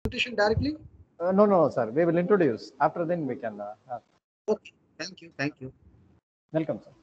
presentation directly? No, sir. We will introduce. After then we can. Okay. Thank you. Thank you. Welcome, sir.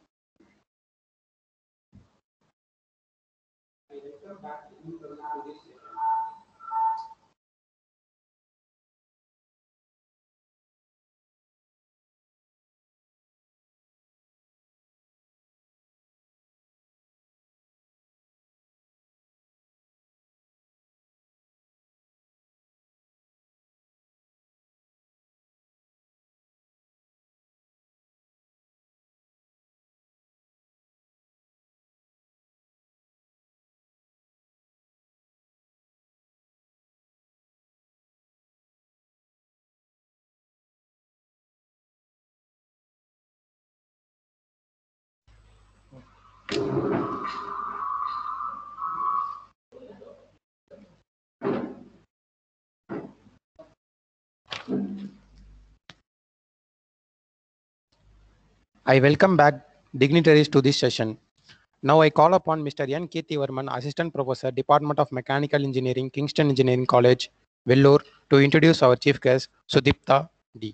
I welcome back dignitaries to this session. Now I call upon Mr. N. Keerthivarman, Assistant Professor, Department of Mechanical Engineering, Kingston Engineering College, Vellore, to introduce our chief guest, Sudipta D.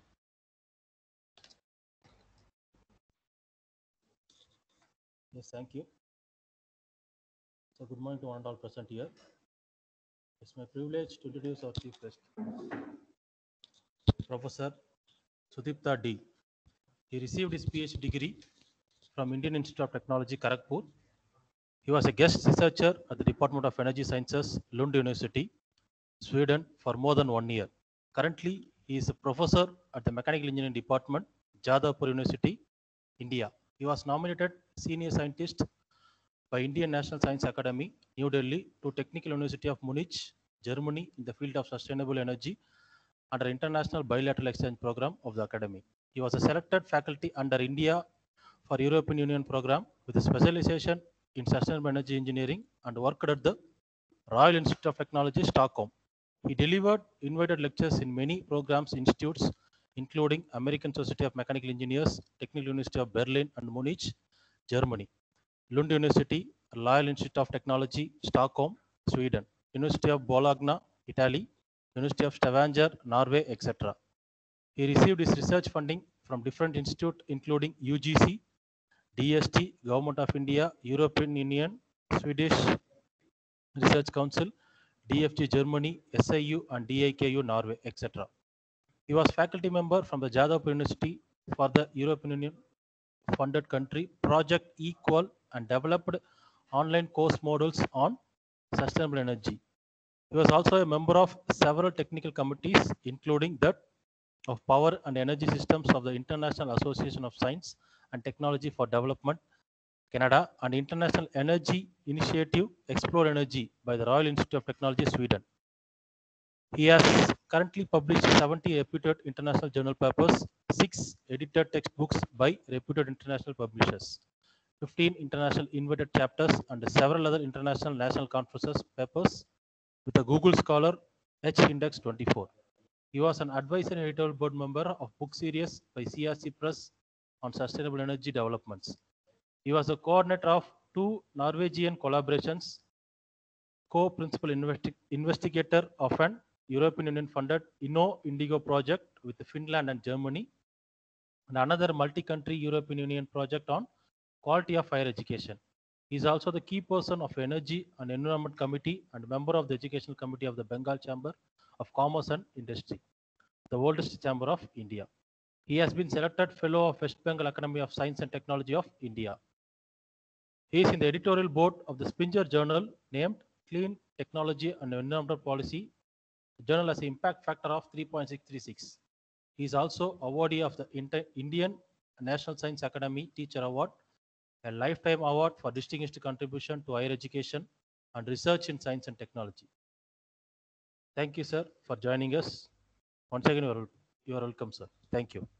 Yes, thank you. So good morning to one and all present here. It's my privilege to introduce our chief guest, Professor Sudipta D. He received his PhD degree from Indian Institute of Technology, Kharagpur. He was a guest researcher at the Department of Energy Sciences, Lund University, Sweden for more than 1 year. Currently, he is a professor at the Mechanical Engineering Department, Jadavpur University, India. He was nominated senior scientist by Indian National Science Academy, New Delhi, to Technical University of Munich, Germany, in the field of sustainable energy under International Bilateral Exchange Program of the Academy. He was a selected faculty under India for European Union program with a specialization in sustainable energy engineering and worked at the Royal Institute of Technology, Stockholm. He delivered invited lectures in many programs institutes, including American Society of Mechanical Engineers, Technical University of Berlin and Munich, Germany, Lund University, Royal Institute of Technology, Stockholm, Sweden, University of Bologna, Italy, University of Stavanger, Norway, etc. He received his research funding from different institutes, including UGC, DST, Government of India, European Union, Swedish Research Council, DFG Germany, SIU, and DIKU Norway, etc. He was faculty member from the Jadavpur University for the European Union funded country Project Equal and developed online course modules on sustainable energy. He was also a member of several technical committees, including that of Power and Energy Systems of the International Association of Science and Technology for Development, Canada, and International Energy Initiative Explore Energy by the Royal Institute of Technology, Sweden. He has currently published 70 reputed international journal papers, 6 edited textbooks by reputed international publishers, 15 international invited chapters, and several other international national conferences papers with a Google Scholar H Index 24. He was an advisor and editorial board member of book series by CRC Press on sustainable energy developments. He was a coordinator of 2 Norwegian collaborations, co-principal investigator of an European Union funded Indigo project with Finland and Germany, and another multi-country European Union project on quality of higher education. He is also the key person of Energy and Environment Committee and member of the Educational Committee of the Bengal Chamber of Commerce and Industry, the oldest chamber of India. He has been selected Fellow of West Bengal Academy of Science and Technology of India. He is in the editorial board of the Springer Journal named Clean Technology and Environmental Policy. The journal has an impact factor of 3.636. He is also awardee of the Indian National Science Academy Teacher Award, a lifetime award for distinguished contribution to higher education and research in science and technology. Thank you, sir, for joining us. Once again, you are welcome, sir. Thank you.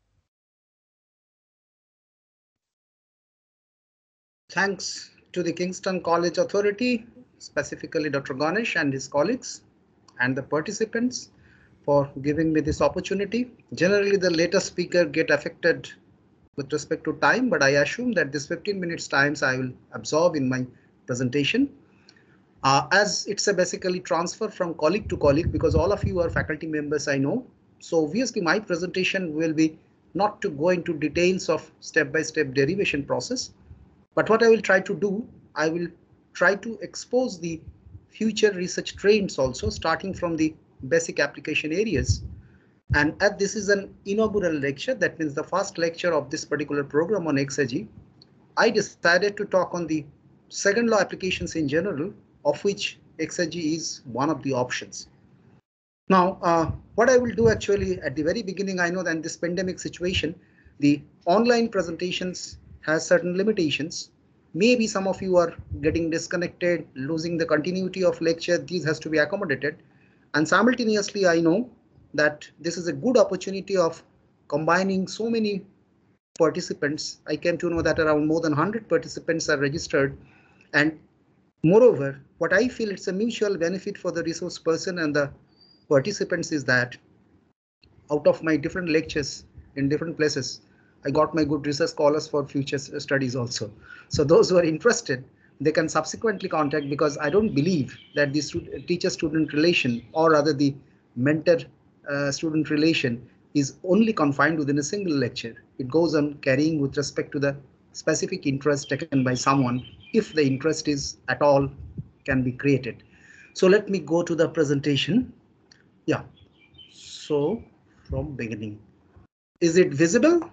Thanks to the Kingston College Authority, specifically Dr. Ganesh and his colleagues, and the participants for giving me this opportunity. Generally, the later speaker get affected with respect to time, but I assume that this 15 minutes times I will absorb in my presentation. As it's a basically transfer from colleague to colleague, because all of you are faculty members, I know. So obviously my presentation will be not to go into details of step-by-step derivation process, but what I will try to do, I will try to expose the future research trends also, starting from the basic application areas. And as this is an inaugural lecture, that means the first lecture of this particular program on exergy, I decided to talk on the second law applications in general, of which exergy is one of the options. Now, what I will do actually at the very beginning, I know that in this pandemic situation, the online presentations has certain limitations. Maybe some of you are getting disconnected, losing the continuity of lecture. These has to be accommodated. And simultaneously, I know that this is a good opportunity of combining so many participants. I came to know that around more than 100 participants are registered. And moreover, what I feel it's a mutual benefit for the resource person and the participants is that out of my different lectures in different places, I got my good research scholars for future studies also. So those who are interested, they can subsequently contact, because I don't believe that the teacher-student relation, or rather the mentor-student relation, is only confined within a single lecture. It goes on carrying with respect to the specific interest taken by someone, if the interest is at all can be created. So let me go to the presentation. Yeah, so from beginning, is it visible?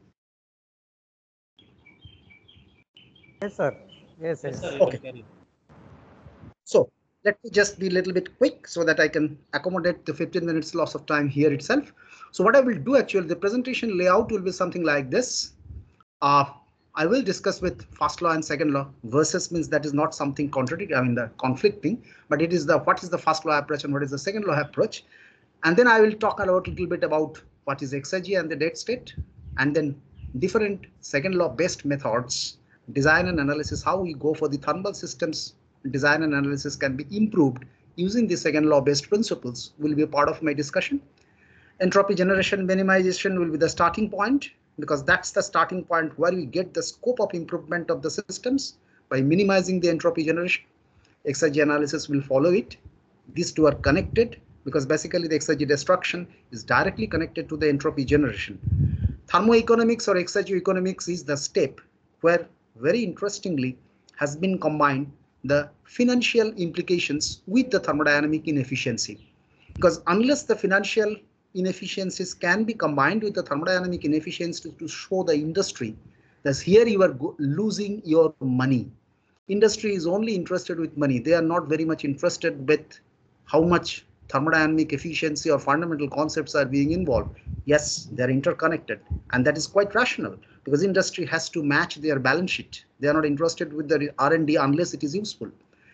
Yes, sir. Yes, yes. Sir, you Okay. can carry. So let me just be a little bit quick so that I can accommodate the 15 minutes loss of time here itself. So what I will do actually, the presentation layout will be something like this. I will discuss with first law and second law. Versus means that is not something contradictory, I mean the conflicting, but it is the what is the first law approach and what is the second law approach. And then I will talk about a little bit about what is exergy and the date state, and then different second law based methods, design and analysis, how we go for the thermal systems design and analysis can be improved using the second law based principles will be a part of my discussion. Entropy generation minimization will be the starting point, because that's the starting point where we get the scope of improvement of the systems by minimizing the entropy generation. Exergy analysis will follow it. These two are connected because basically the exergy destruction is directly connected to the entropy generation. Thermoeconomics or exergioeconomics is the step where, very interestingly, has been combined the financial implications with the thermodynamic inefficiency. Because unless the financial inefficiencies can be combined with the thermodynamic inefficiency to show the industry, thus here you are losing your money. Industry is only interested with money. They are not very much interested with how much thermodynamic efficiency or fundamental concepts are being involved. Yes, they're interconnected, and that is quite rational because industry has to match their balance sheet. They are not interested with the R&D unless it is useful.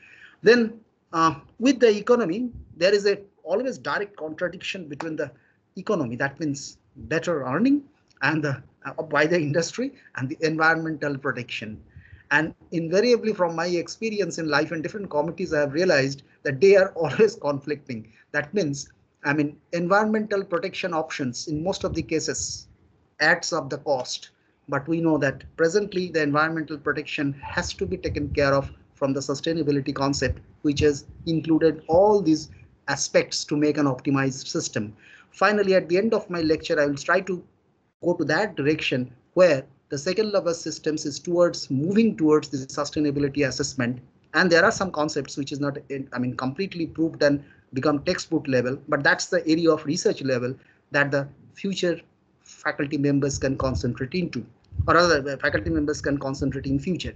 Then with the economy, there is a always direct contradiction between the economy, that means better earning, and the by the industry, and the environmental protection. And invariably from my experience in life and different committees, I have realized that they are always conflicting. That means, I mean, environmental protection options in most of the cases adds up the cost. But we know that presently the environmental protection has to be taken care of from the sustainability concept, which has included all these aspects to make an optimized system. Finally, at the end of my lecture, I will try to go to that direction where the second level systems is towards moving towards the sustainability assessment. And there are some concepts which is not, I mean, completely proved and become textbook level, but that's the area of research level that the future faculty members can concentrate into, or other faculty members can concentrate in future.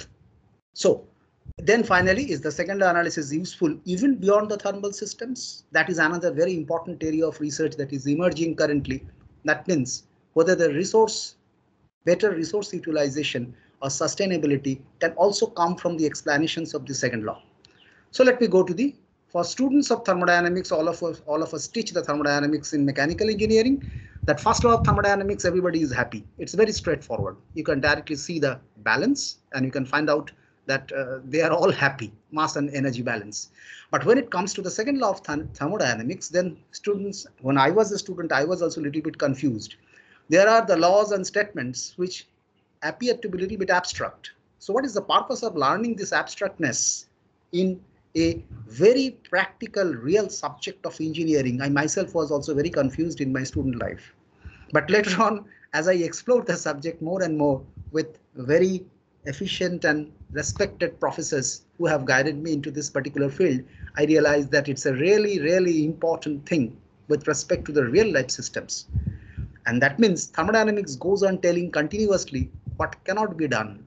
So then finally, is the second law analysis useful even beyond the thermal systems? That is another very important area of research that is emerging currently. That means whether the better resource utilization or sustainability can also come from the explanations of the second law. So let me go to the, for students of thermodynamics, all of us teach the thermodynamics in mechanical engineering. That first law of thermodynamics, everybody is happy. It's very straightforward. You can directly see the balance and you can find out that they are all happy, mass and energy balance. But when it comes to the second law of thermodynamics, then students, when I was a student, I was also a little bit confused. There are the laws and statements which appear to be a little bit abstract. So what is the purpose of learning this abstractness in a very practical, real subject of engineering. I myself was also very confused in my student life. But later on, as I explored the subject more and more with very efficient and respected professors who have guided me into this particular field, I realized that it's a really, really important thing with respect to the real life systems. And that means thermodynamics goes on telling continuously what cannot be done.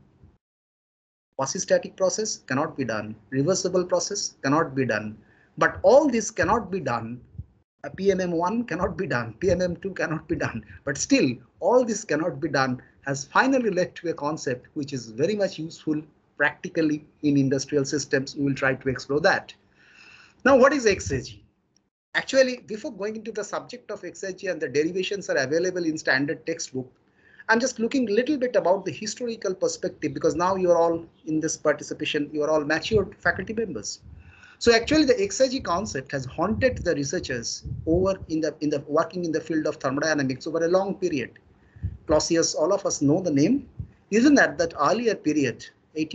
Quasi-static process cannot be done. Reversible process cannot be done. But all this cannot be done. A PMM1 cannot be done. PMM2 cannot be done. But still, all this cannot be done has finally led to a concept which is very much useful practically in industrial systems. We will try to explore that. Now, what is exergy? Actually, before going into the subject of exergy, and the derivations are available in standard textbook, I'm just looking a little bit about the historical perspective, because now you are all in this participation, you are all matured faculty members. So actually the exergy concept has haunted the researchers over in the working in the field of thermodynamics over a long period. Clausius, all of us know the name. Even at that earlier period,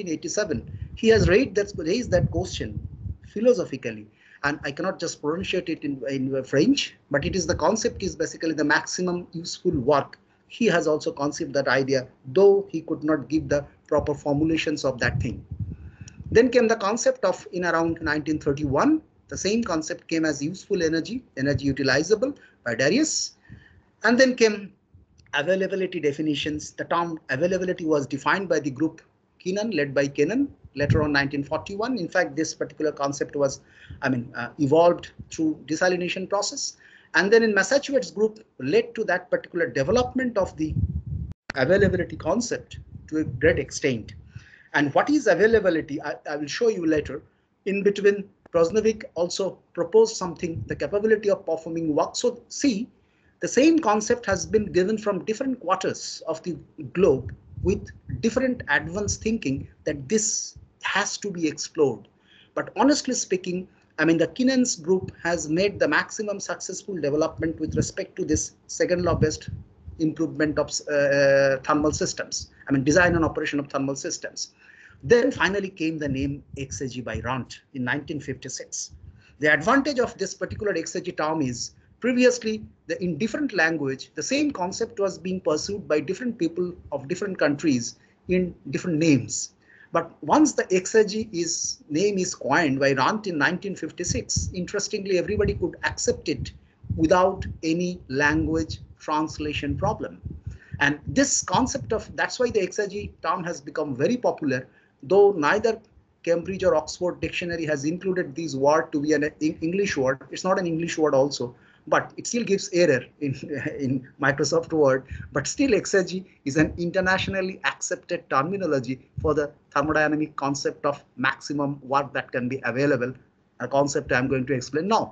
1887, he has raised that question philosophically. And I cannot just pronunciate it in French, but it is the concept is basically the maximum useful work. He has also conceived that idea, though he could not give the proper formulations of that thing. Then came the concept of, in around 1931, the same concept came as useful energy, energy utilizable by Darius. And then came availability definitions. The term availability was defined by the group Kennan, led by Kennan, later on 1941. In fact, this particular concept was, evolved through desalination process. And then in Massachusetts group led to that particular development of the availability concept to a great extent. And what is availability? I will show you later. In between, Prosnovic also proposed something, the capability of performing work. So see, the same concept has been given from different quarters of the globe with different advanced thinking that this has to be explored. But honestly speaking, the Kennan's group has made the maximum successful development with respect to this second law based improvement of thermal systems, design and operation of thermal systems. Then finally came the name exergy by Rundt in 1956. The advantage of this particular exergy term is previously in different language, the same concept was being pursued by different people of different countries in different names. But once the exergy name is coined by Rundt in 1956, interestingly, everybody could accept it without any language translation problem. And this concept of, that's why the exergy term has become very popular, though neither Cambridge or Oxford dictionary has included this word to be an English word. It's not an English word also, but it still gives error in Microsoft Word. But still exergy is an internationally accepted terminology for the thermodynamic concept of maximum work that can be available, a concept I'm going to explain now.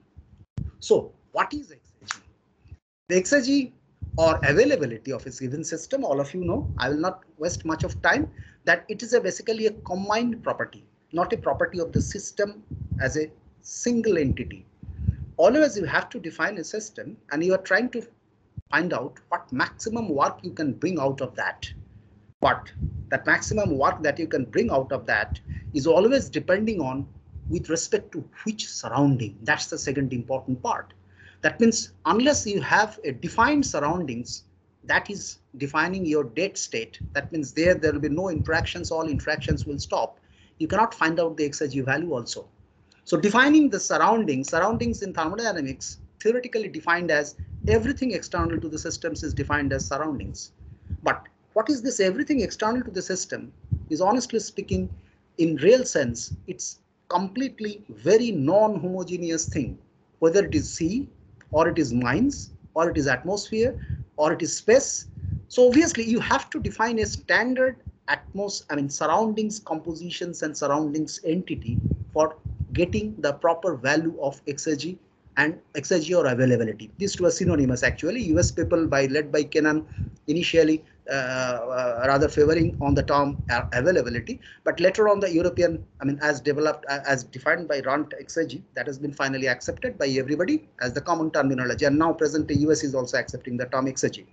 So what is exergy? The exergy or availability of a given system, all of you know, I will not waste much of time, that it is basically a combined property, not a property of the system as a single entity. Always you have to define a system and you are trying to find out what maximum work you can bring out of that. But that maximum work that you can bring out of that is always depending on with respect to which surrounding. That's the second important part. That means unless you have a defined surroundings that is defining your dead state, that means there will be no interactions, all interactions will stop. You cannot find out the exergy value also. So defining the surroundings in thermodynamics theoretically defined as everything external to the systems is defined as surroundings. But what is this everything external to the system is, honestly speaking, in real sense, it's completely very non-homogeneous thing, whether it is sea or it is mines or it is atmosphere or it is space. So obviously you have to define a standard surroundings compositions and surroundings entity for getting the proper value of exergy and exergy or availability. These two are synonymous actually. US people led by Kennan initially rather favoring on the term availability, but later on the European, as developed as defined by Rundt exergy, that has been finally accepted by everybody as the common terminology, and now presently US is also accepting the term exergy.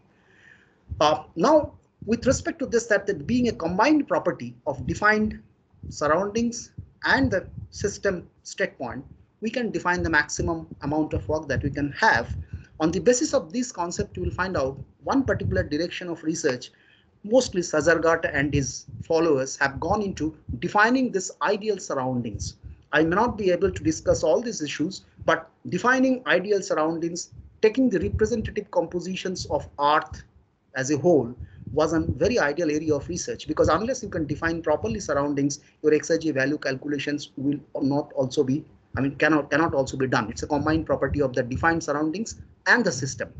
Now with respect to this, that being a combined property of defined surroundings and the system state point, we can define the maximum amount of work that we can have. On the basis of this concept, you will find out one particular direction of research. Mostly Sazargart and his followers have gone into defining this ideal surroundings. I may not be able to discuss all these issues, but defining ideal surroundings, taking the representative compositions of Earth as a whole was a very ideal area of research, because unless you can define properly surroundings, your exergy value calculations will not also be, cannot also be done. It's a combined property of the defined surroundings and the system.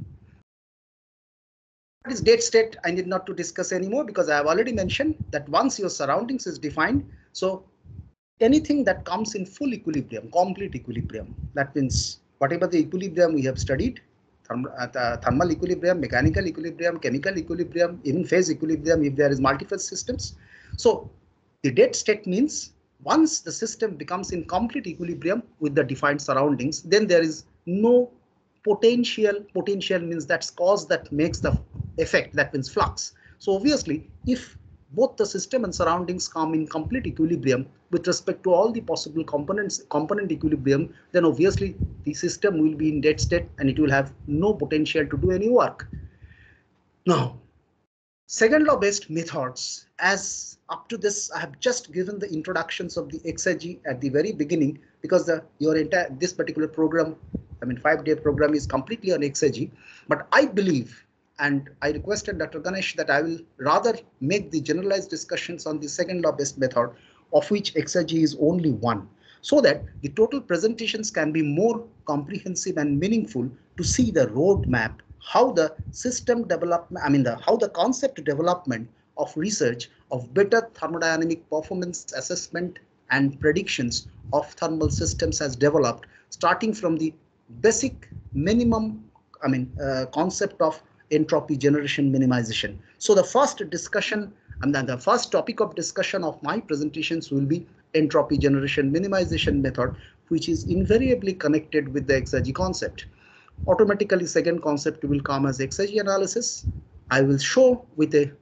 What is date state? I need not to discuss anymore, because I have already mentioned that once your surroundings is defined, so anything that comes in full equilibrium, complete equilibrium, that means whatever the equilibrium we have studied, thermal equilibrium, mechanical equilibrium, chemical equilibrium, even phase equilibrium if there is multi-phase systems. So the date state means once the system becomes in complete equilibrium with the defined surroundings, then there is no potential. Potential means that's cause that makes the effect, that means flux. So obviously, if both the system and surroundings come in complete equilibrium with respect to all the possible component equilibrium, then obviously the system will be in dead state and it will have no potential to do any work. Now, second law based methods, as up to this I have just given the introductions of the exergy at the very beginning, because this particular program, 5-day program, is completely on exergy. But I believe, and I requested Dr. Ganesh that I will rather make the generalized discussions on the second law based method, of which exergy is only one, so that the total presentations can be more comprehensive and meaningful to see the roadmap, how the system development, how the concept development of research of better thermodynamic performance assessment and predictions of thermal systems has developed, starting from the basic minimum, concept of entropy generation minimization. So the first discussion, and then the first topic of discussion of my presentations will be entropy generation minimization method, which is invariably connected with the exergy concept. Automatically, second concept will come as exergy analysis. I will show with a,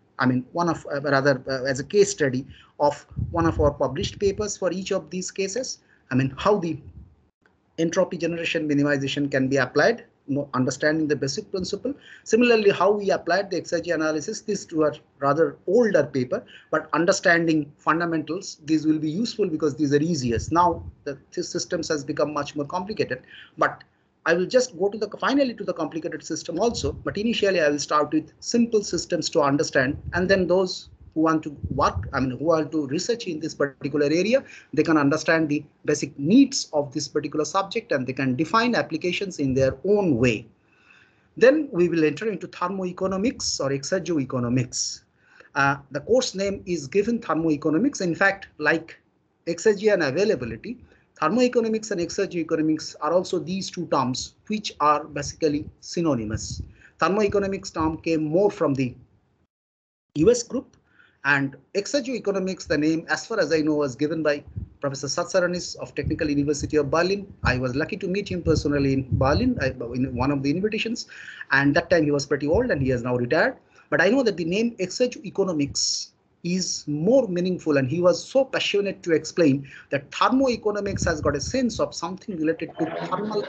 as a case study of one of our published papers for each of these cases, how the entropy generation minimization can be applied, understanding the basic principle. Similarly, how we applied the exergy analysis, these two are rather older paper, but understanding fundamentals, these will be useful because these are easiest. Now the systems has become much more complicated, but I will just go to finally to the complicated system also, but initially I will start with simple systems to understand, and then those who want to work, who want to research in this particular area, they can understand the basic needs of this particular subject and they can define applications in their own way. Then we will enter into thermoeconomics or exergoeconomics. The course name is given thermoeconomics. In fact, like exergy and availability, thermoeconomics and exergoeconomics are also these two terms which are basically synonymous. Thermoeconomics term came more from the US group, and exergoeconomics, the name as far as I know was given by Professor Satsaranis of Technical University of Berlin. I was lucky to meet him personally in Berlin in one of the invitations, and that time he was pretty old and he has now retired. But I know that the name exergoeconomics is more meaningful, and he was so passionate to explain that thermoeconomics has got a sense of something related to thermal.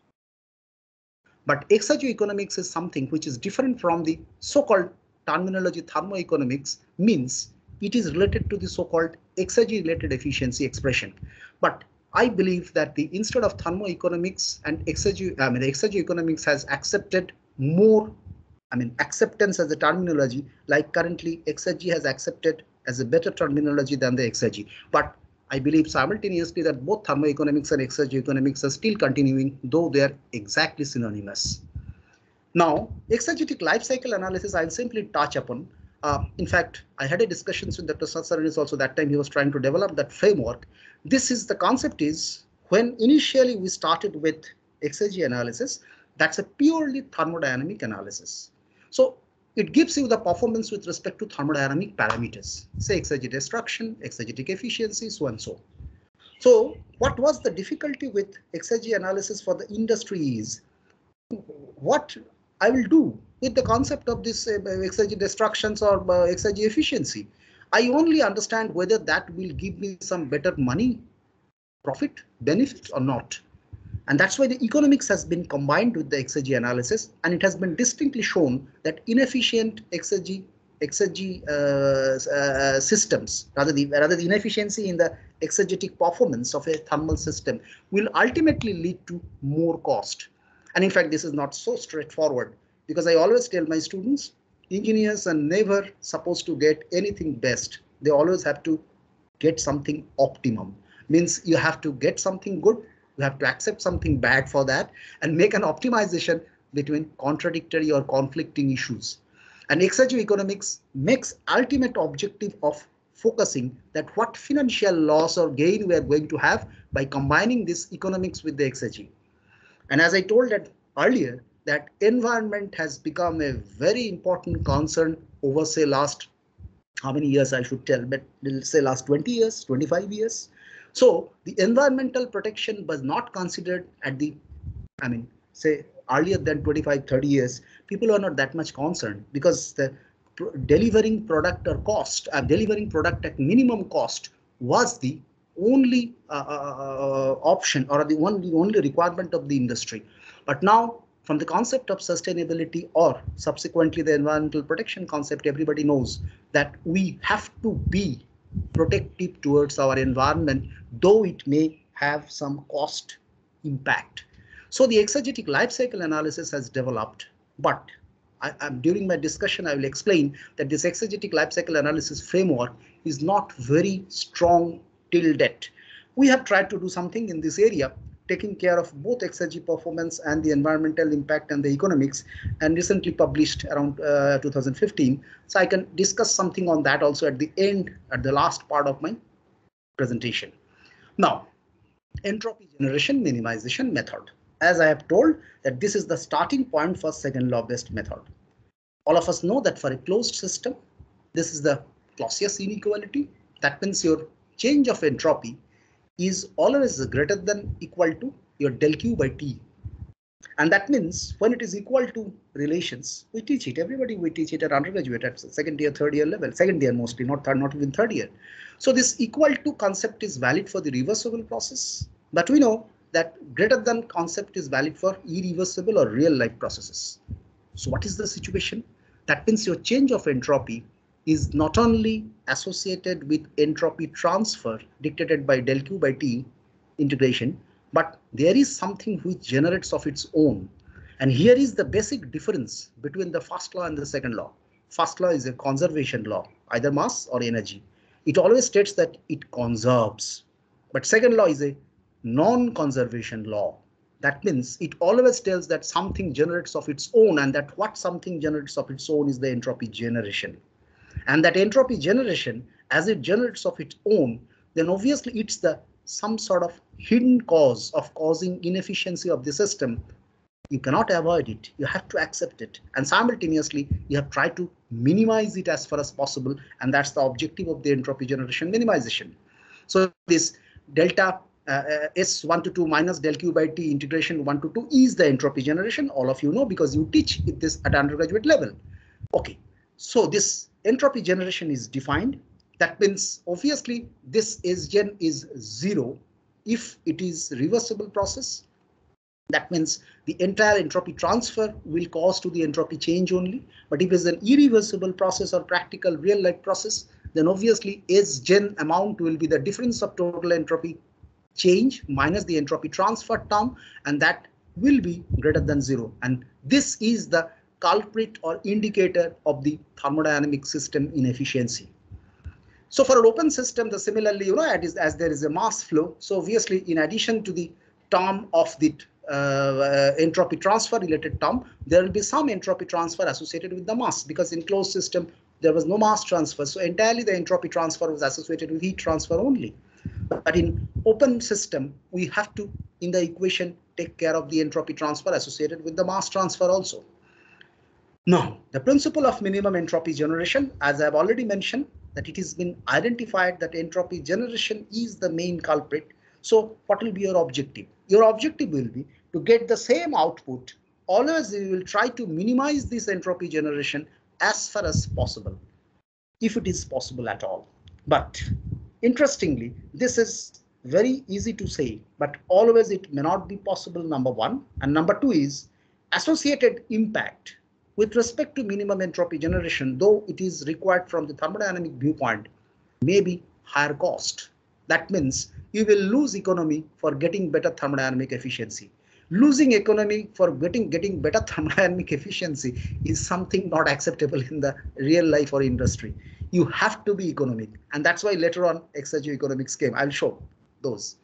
But exergoeconomics is something which is different from the so-called terminology. Thermoeconomics means it is related to the so-called exergy related efficiency expression. But I believe that instead of thermoeconomics and exergoeconomics has accepted more, acceptance as a terminology, like currently exergy has accepted as a better terminology than the exergy. But I believe simultaneously that both thermoeconomics and exergoeconomics are still continuing, though they are exactly synonymous. Now, exergetic life cycle analysis, I'll simply touch upon. In fact, I had a discussion with Dr. Satsaranis also. That time he was trying to develop that framework. This is the concept is when initially we started with exergy analysis, that's a purely thermodynamic analysis. So it gives you the performance with respect to thermodynamic parameters, say exergy destruction, exergetic efficiency, so and so. So what was the difficulty with exergy analysis for the industry is what I will do with the concept of this exergy destructions or exergy efficiency. I only understand whether that will give me some better money profit, benefit or not. And that's why the economics has been combined with the exergy analysis, and it has been distinctly shown that inefficient exergy systems, rather the inefficiency in the exergetic performance of a thermal system will ultimately lead to more cost. And in fact, this is not so straightforward, because I always tell my students, engineers are never supposed to get anything best. They always have to get something optimum. Means you have to get something good, you have to accept something bad for that, and make an optimization between contradictory or conflicting issues. And exergy economics makes ultimate objective of focusing that what financial loss or gain we are going to have by combining this economics with the exergy. And as I told that earlier, that environment has become a very important concern over, say, last, how many years I should tell, but we'll say last 20 years, 25 years. So the environmental protection was not considered at the, say earlier than 25, 30 years, people are not that much concerned, because the delivering product or cost, delivering product at minimum cost was the only option, or the only requirement of the industry. But now, from the concept of sustainability, or subsequently the environmental protection concept, everybody knows that we have to be protective towards our environment, though it may have some cost impact. So the exergetic life cycle analysis has developed, but during my discussion, I will explain that this exergetic life cycle analysis framework is not very strong till date. We have tried to do something in this area, taking care of both exergy performance and the environmental impact and the economics, and recently published around 2015. So I can discuss something on that also at the end, at the last part of my presentation. Now, entropy generation minimization method. As I have told that this is the starting point for second law based method. All of us know that for a closed system, this is the Clausius inequality. That means your change of entropy is always greater than equal to your del Q by T. And that means when it is equal to relations, we teach it. Everybody, we teach it at undergraduate, at second year, third year level, second year mostly, not third, not even third year. So this equal to concept is valid for the reversible process, but we know that greater than concept is valid for irreversible or real life processes. So what is the situation? That means your change of entropy is not only associated with entropy transfer dictated by del Q by T integration, but there is something which generates of its own. And here is the basic difference between the first law and the second law. First law is a conservation law, either mass or energy. It always states that it conserves. But second law is a non-conservation law. That means it always tells that something generates of its own, and that what something generates of its own is the entropy generation. And that entropy generation, as it generates of its own, then obviously it's the some sort of hidden cause of causing inefficiency of the system. You cannot avoid it. You have to accept it. And simultaneously, you have tried to minimize it as far as possible. And that's the objective of the entropy generation minimization. So this delta S1 to 2 minus del Q by T integration 1 to 2 is the entropy generation. All of you know because you teach this at undergraduate level. OK, so this entropy generation is defined. That means obviously this Sgen is 0 if it is reversible process. That means the entire entropy transfer will cause to the entropy change only. But if it's an irreversible process or practical real life process, then obviously Sgen amount will be the difference of total entropy change minus the entropy transfer term, and that will be greater than 0. And this is the culprit or indicator of the thermodynamic system inefficiency. So for an open system, the similarly, as there is a mass flow, so obviously in addition to the term of the entropy transfer related term, there will be some entropy transfer associated with the mass, because in closed system there was no mass transfer, so entirely the entropy transfer was associated with heat transfer only. But in open system, we have to, in the equation, take care of the entropy transfer associated with the mass transfer also. Now, the principle of minimum entropy generation, as I have already mentioned, that it has been identified that entropy generation is the main culprit. So what will be your objective? Your objective will be to get the same output. Always you will try to minimize this entropy generation as far as possible, if it is possible at all. But interestingly, this is very easy to say, but always it may not be possible, number one. And number two is associated impact with respect to minimum entropy generation, though it is required from the thermodynamic viewpoint, may be higher cost. That means you will lose economy for getting better thermodynamic efficiency. Losing economy for getting better thermodynamic efficiency is something not acceptable in the real life or industry. You have to be economic, and that's why later on exergio economics came. I'll show those.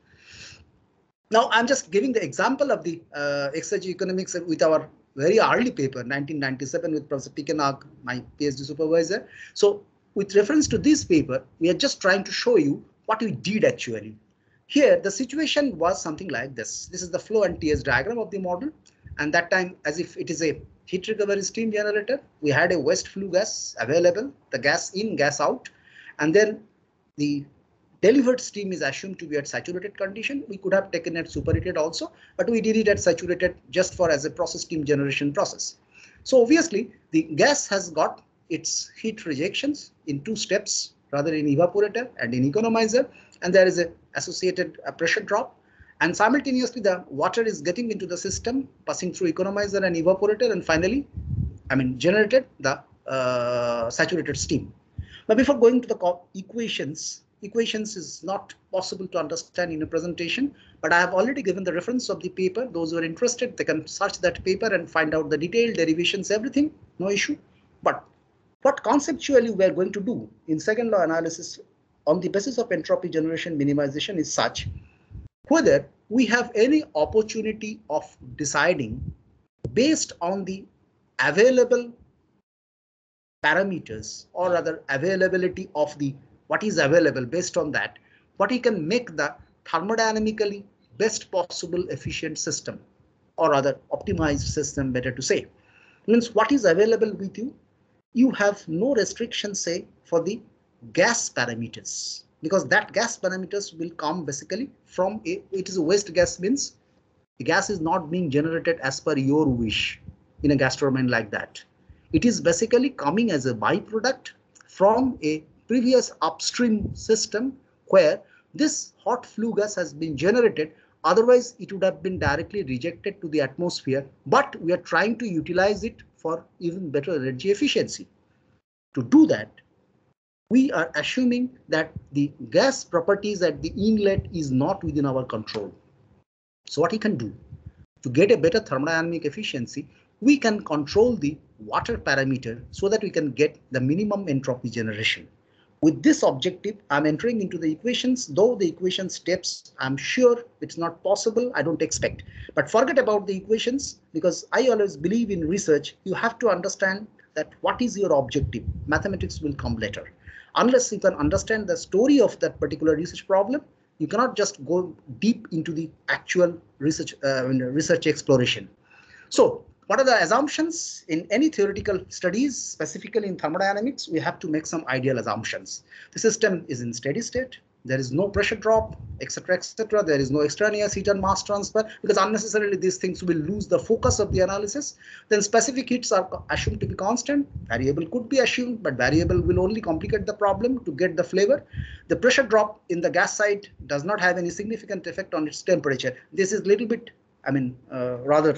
Now I'm just giving the example of the exergio economics with our very early paper, 1997, with Professor Pikenag, my PhD supervisor. So with reference to this paper, we are just trying to show you what we did actually. Here, the situation was something like this. This is the flow and TS diagram of the model. And that time, as if it is a heat recovery steam generator, we had a waste flue gas available, the gas in, gas out. And then the delivered steam is assumed to be at saturated condition. We could have taken it superheated also, but we did it at saturated just for as a process steam generation process. So obviously, the gas has got its heat rejections in two steps, rather in evaporator and in economizer, and there is a associated pressure drop, and simultaneously the water is getting into the system, passing through economizer and evaporator, and finally, generated the saturated steam. But before going to the equations is not possible to understand in a presentation, but I have already given the reference of the paper. Those who are interested, they can search that paper and find out the detailed derivations, everything, no issue. But what conceptually we are going to do in second law analysis on the basis of entropy generation minimization is such whether we have any opportunity of deciding based on the available parameters, or rather availability of the what is available, based on that what you can make the thermodynamically best possible efficient system, or rather optimized system, better to say. Means what is available with you, you have no restrictions, say, for the gas parameters, because that gas parameters will come basically from it is a waste gas, means the gas is not being generated as per your wish in a gas turbine like that. It is basically coming as a byproduct from a previous upstream system where this hot flue gas has been generated. Otherwise, it would have been directly rejected to the atmosphere, but we are trying to utilize it for even better energy efficiency. To do that, we are assuming that the gas properties at the inlet is not within our control. So what we can do to get a better thermodynamic efficiency, we can control the water parameter so that we can get the minimum entropy generation. With this objective, I'm entering into the equations, though the equation steps, I'm sure it's not possible, I don't expect. But forget about the equations, because I always believe in research, you have to understand that what is your objective. Mathematics will come later. Unless you can understand the story of that particular research problem, you cannot just go deep into the actual research exploration. So what are the assumptions in any theoretical studies, specifically in thermodynamics? We have to make some ideal assumptions. The system is in steady state. There is no pressure drop, etc., etc. There is no extraneous heat and mass transfer, because unnecessarily these things will lose the focus of the analysis. Then specific heats are assumed to be constant. Variable could be assumed, but variable will only complicate the problem to get the flavor. The pressure drop in the gas side does not have any significant effect on its temperature. This is little bit, rather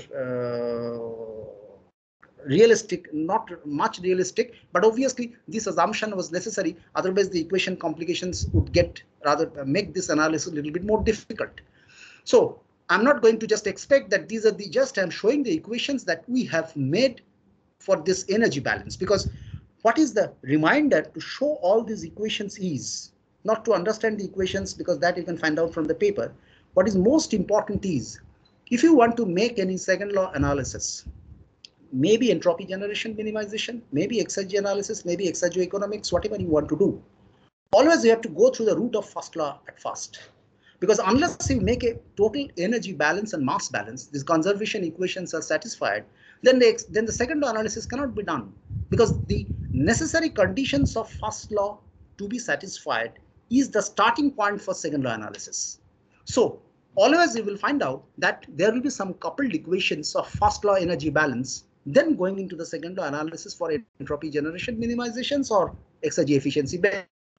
realistic, not much realistic, but obviously this assumption was necessary. Otherwise, the equation complications would get make this analysis a little bit more difficult. So I'm not going to just expect that these are I'm showing the equations that we have made for this energy balance, because what is the reminder to show all these equations is not to understand the equations, because that you can find out from the paper. What is most important is, if you want to make any second law analysis, maybe entropy generation minimization, maybe exergy analysis, maybe exergio economics, whatever you want to do, always you have to go through the route of first law at first. Because unless you make a total energy balance and mass balance, these conservation equations are satisfied, then the second law analysis cannot be done, because the necessary conditions of first law to be satisfied is the starting point for second law analysis. So always you will find out that there will be some coupled equations of first law energy balance, then going into the second law analysis for entropy generation minimizations or exergy efficiency, better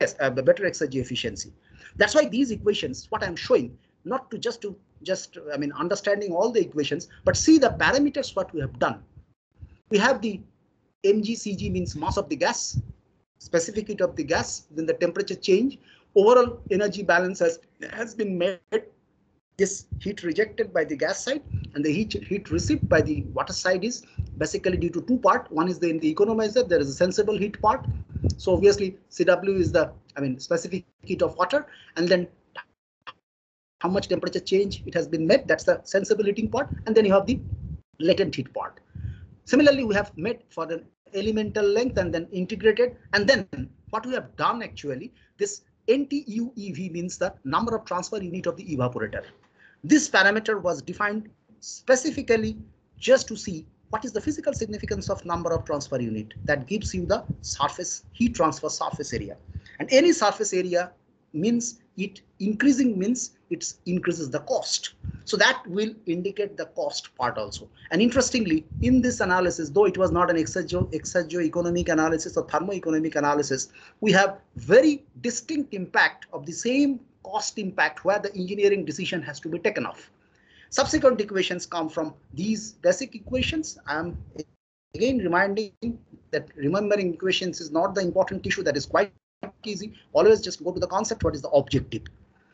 better exergy efficiency. That's why these equations, what I'm showing, not to just understanding all the equations, but see the parameters what we have done. We have the mgCg means mass of the gas, specific heat of the gas, then the temperature change, overall energy balance has been made. This heat rejected by the gas side and the heat received by the water side is basically due to two parts. One is in the economizer, there is a sensible heat part. So obviously CW is the specific heat of water, and then how much temperature change it has been made, that's the sensible heating part, and then you have the latent heat part. Similarly, we have made for the elemental length and then integrated, and then what we have done actually, this NTUEV means the number of transfer unit of the evaporator. This parameter was defined specifically just to see what is the physical significance of number of transfer unit. That gives you the surface heat transfer surface area, and any surface area means it increasing means it increases the cost. So that will indicate the cost part also. And interestingly, in this analysis, though it was not an exergio-economic analysis or thermo-economic analysis, we have very distinct impact of the same cost impact where the engineering decision has to be taken off. Subsequent equations come from these basic equations. I'm again reminding that remembering equations is not the important issue. That is quite easy. Always just go to the concept. What is the objective?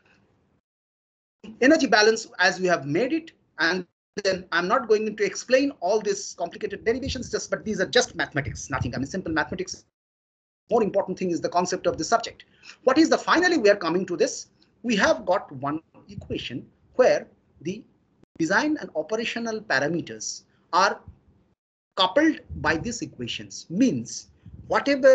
Energy balance as we have made it, and then I'm not going to explain all these complicated derivations, but these are just mathematics, nothing. Simple mathematics. More important thing is the concept of the subject. What is the finally we are coming to this? We have got one equation where the design and operational parameters are coupled by these equations. Means whatever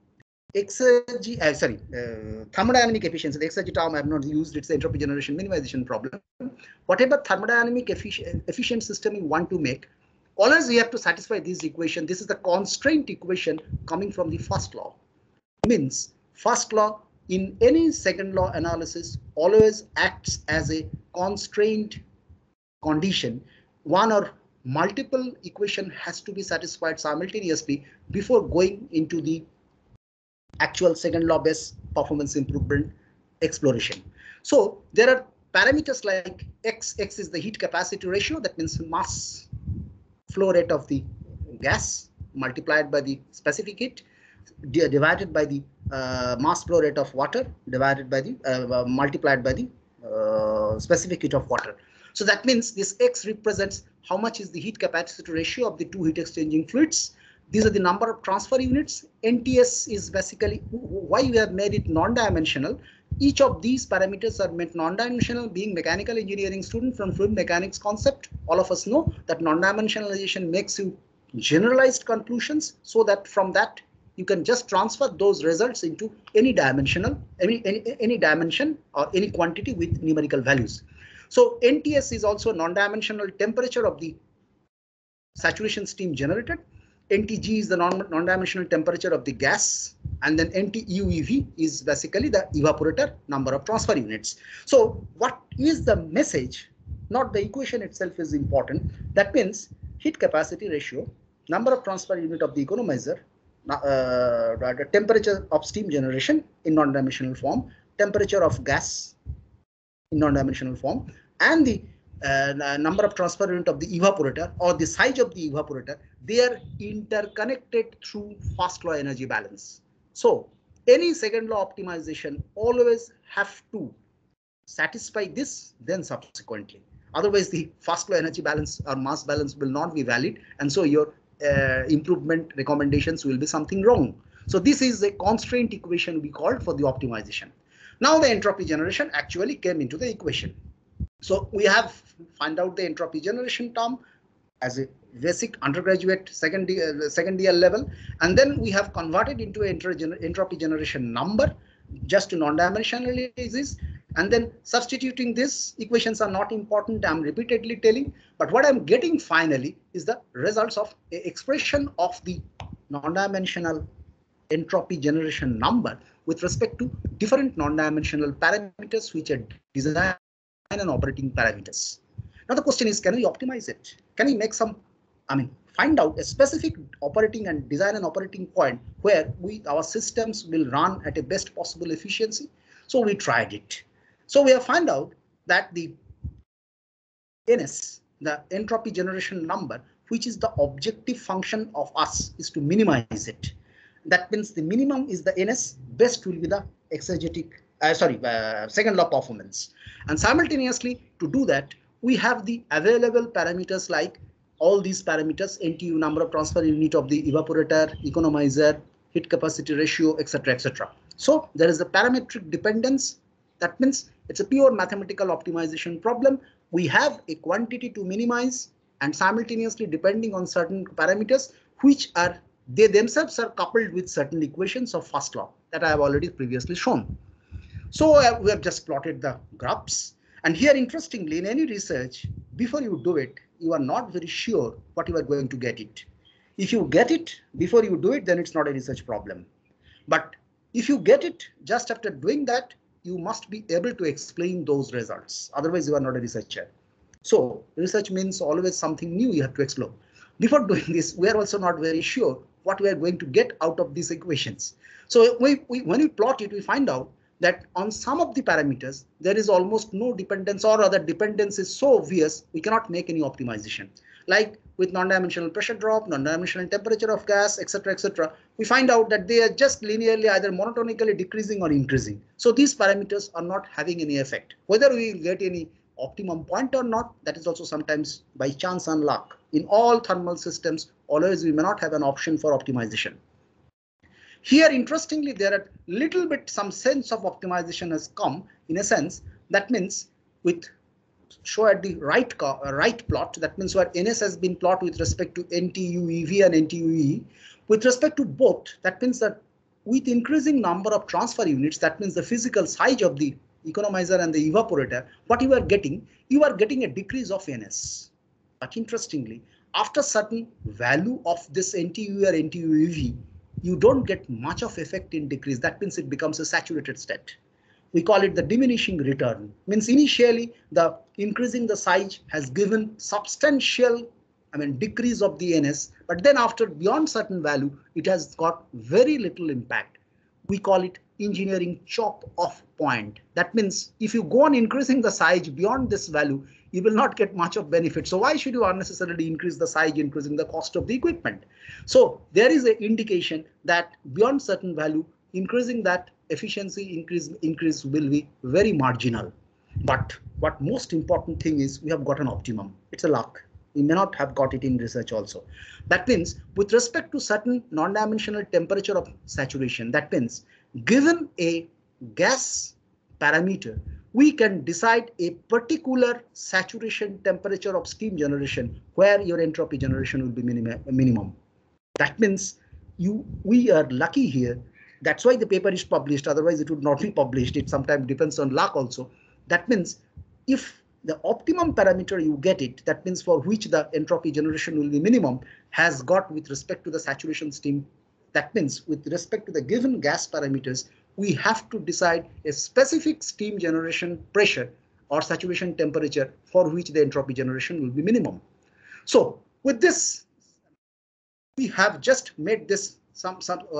thermodynamic efficiency, the exergy term I have not used, it's the entropy generation minimization problem. Whatever thermodynamic efficient system you want to make, always we have to satisfy this equation. This is the constraint equation coming from the first law. Means first law in any second law analysis always acts as a constraint condition. One or multiple equation has to be satisfied simultaneously before going into the actual second law based performance improvement exploration. So there are parameters like x is the heat capacity ratio, that means mass flow rate of the gas multiplied by the specific heat divided by the mass flow rate of water divided by the multiplied by the specific heat of water. So that means this x represents how much is the heat capacity ratio of the two heat exchanging fluids. These are the number of transfer units. NTS is basically why we have made it non-dimensional. Each of these parameters are made non-dimensional. Being mechanical engineering student from fluid mechanics concept, all of us know that non-dimensionalization makes you generalized conclusions, so that from that you can just transfer those results into any dimensional, any dimension or any quantity with numerical values. So NTS is also non-dimensional temperature of the saturation steam generated. NTG is the non-dimensional temperature of the gas, and then NTUEV is basically the evaporator number of transfer units. So what is the message? Not the equation itself is important. That means heat capacity ratio, number of transfer unit of the economizer, the temperature of steam generation in non-dimensional form, temperature of gas in non-dimensional form, and the number of transfer unit of the evaporator or the size of the evaporator, they are interconnected through first law energy balance. So any second law optimization always have to satisfy this, then subsequently. Otherwise the first law energy balance or mass balance will not be valid, and so your improvement recommendations will be something wrong. So this is a constraint equation we called for the optimization. Now the entropy generation actually came into the equation. So we have found out the entropy generation term as a basic undergraduate second year level, and then we have converted into entropy generation number just to non-dimensional analysis, and then substituting this. Equations are not important, I'm repeatedly telling, but what I'm getting finally is the results of a expression of the non-dimensional entropy generation number with respect to different non-dimensional parameters which are design and operating parameters. Now the question is, can we optimize it? Can we make some, find out a specific operating and design and operating point where our systems will run at a best possible efficiency. So we tried it. So we have found out that the NS, the entropy generation number, which is the objective function of us, is to minimize it. That means the minimum is the NS, best will be the exegetic, second law performance. And simultaneously, to do that, we have the available parameters like all these parameters: NTU, number of transfer unit of the evaporator, economizer, heat capacity ratio, etc., etc. So there is a parametric dependence. That means it's a pure mathematical optimization problem. We have a quantity to minimize, and simultaneously, depending on certain parameters, which are they themselves are coupled with certain equations of first law that I have already previously shown. So we have just plotted the graphs. And here, interestingly, in any research, before you do it, you are not very sure what you are going to get it. If you get it before you do it, then it's not a research problem. But if you get it just after doing that, you must be able to explain those results. Otherwise, you are not a researcher. So research means always something new you have to explore. Before doing this, we are also not very sure what we are going to get out of these equations. So when we plot it, we find out that on some of the parameters, there is almost no dependence, or rather dependence is so obvious, we cannot make any optimization. Like with non-dimensional pressure drop, non-dimensional temperature of gas, etc., etc., we find out that they are just linearly either monotonically decreasing or increasing. So these parameters are not having any effect. Whether we will get any optimum point or not, that is also sometimes by chance and luck. In all thermal systems, always we may not have an option for optimization. Here, interestingly, there are little bit some sense of optimization has come in a sense. That means with show at the right plot, that means where NS has been plotted with respect to NTU-EV and NTU-E. With respect to both, that means that with increasing number of transfer units, that means the physical size of the economizer and the evaporator, what you are getting a decrease of NS. But interestingly, after certain value of this NTU or NTU-EV, you don't get much of effect in decrease. That means it becomes a saturated state. We call it the diminishing return. Means initially the increasing the size has given substantial, decrease of the NS, but then after beyond certain value, it has got very little impact. We call it engineering chop off point. That means if you go on increasing the size beyond this value, you will not get much of benefit. So why should you unnecessarily increase the size, increasing the cost of the equipment? So there is an indication that beyond certain value, increasing that efficiency increase will be very marginal. But what most important thing is we have got an optimum. It's a luck. We may not have got it in research also. That means with respect to certain non-dimensional temperature of saturation, that means given a gas parameter, we can decide a particular saturation temperature of steam generation where your entropy generation will be minimum. That means we are lucky here. That's why the paper is published. Otherwise, it would not be published. It sometimes depends on luck also. That means if the optimum parameter you get it, that means for which the entropy generation will be minimum, has got with respect to the saturation steam. That means with respect to the given gas parameters, we have to decide a specific steam generation pressure or saturation temperature for which the entropy generation will be minimum. So with this, we have just made this this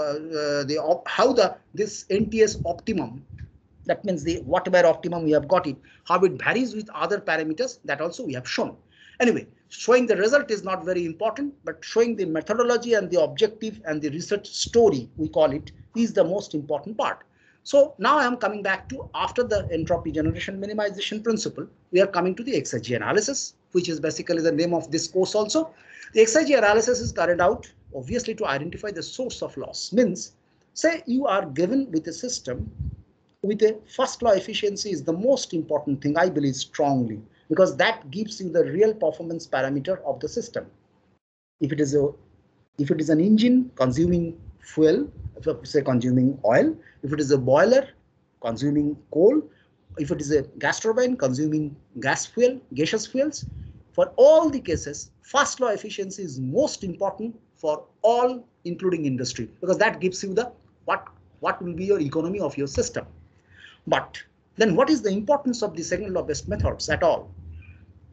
NTS optimum. That means the whatever optimum we have got it, how it varies with other parameters, that also we have shown. Anyway, showing the result is not very important, but showing the methodology and the objective and the research story, we call it, is the most important part. So now I am coming back to, after the entropy generation minimization principle, we are coming to the exergy analysis, which is basically the name of this course also. The exergy analysis is carried out obviously to identify the source of loss. Means, say you are given with a system with a first law efficiency is the most important thing, I believe strongly, because that gives you the real performance parameter of the system. If it is an engine consuming fuel, say consuming oil, if it is a boiler consuming coal, if it is a gas turbine consuming gaseous fuels, for all the cases, first law efficiency is most important for all, including industry, because that gives you the what will be your economy of your system. But then what is the importance of the second law based methods at all?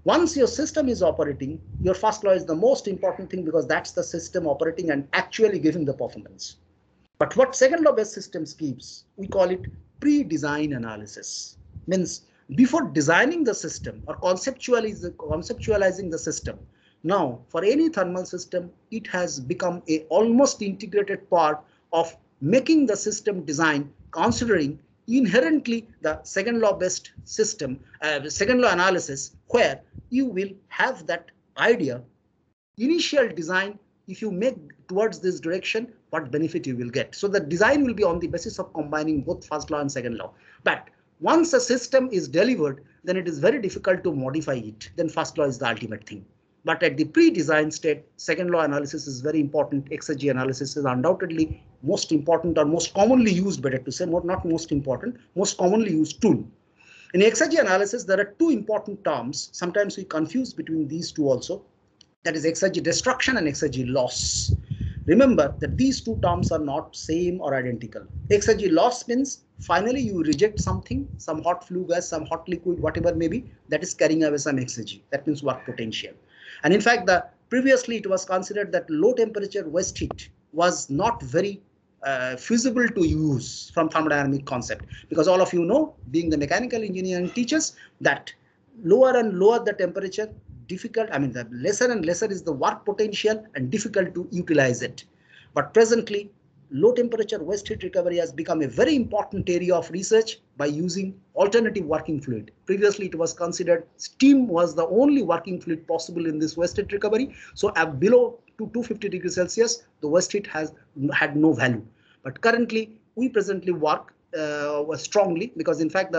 Once your system is operating, your first law is the most important thing because that's the system operating and actually giving the performance. But what second law based systems keeps, we call it pre-design analysis. Means before designing the system or conceptualizing the system. Now, for any thermal system, it has become a almost integrated part of making the system design, considering inherently the second law based system, second law analysis, where you will have that idea, initial design, if you make towards this direction, what benefit you will get. So the design will be on the basis of combining both first law and second law. But once a system is delivered, then it is very difficult to modify it. Then first law is the ultimate thing. But at the pre-design state, second law analysis is very important. Exergy analysis is undoubtedly most important or most commonly used, better to say, not most important, most commonly used tool. In exergy analysis, there are two important terms. Sometimes we confuse between these two also. That is exergy destruction and exergy loss. Remember that these two terms are not same or identical. Exergy loss means finally you reject something, some hot flue gas, some hot liquid, whatever may be, that is carrying away some exergy. That means work potential. And in fact, previously it was considered that low temperature waste heat was not very feasible to use from thermodynamic concept, because all of you know, being the mechanical engineering teachers, that lower and lower the temperature, difficult, I mean the lesser and lesser is the work potential and difficult to utilize it. But presently, low temperature waste heat recovery has become a very important area of research by using alternative working fluid. Previously, it was considered steam was the only working fluid possible in this waste heat recovery. So below 250 degrees Celsius, the waste heat had no value. But currently, we presently work strongly, because in fact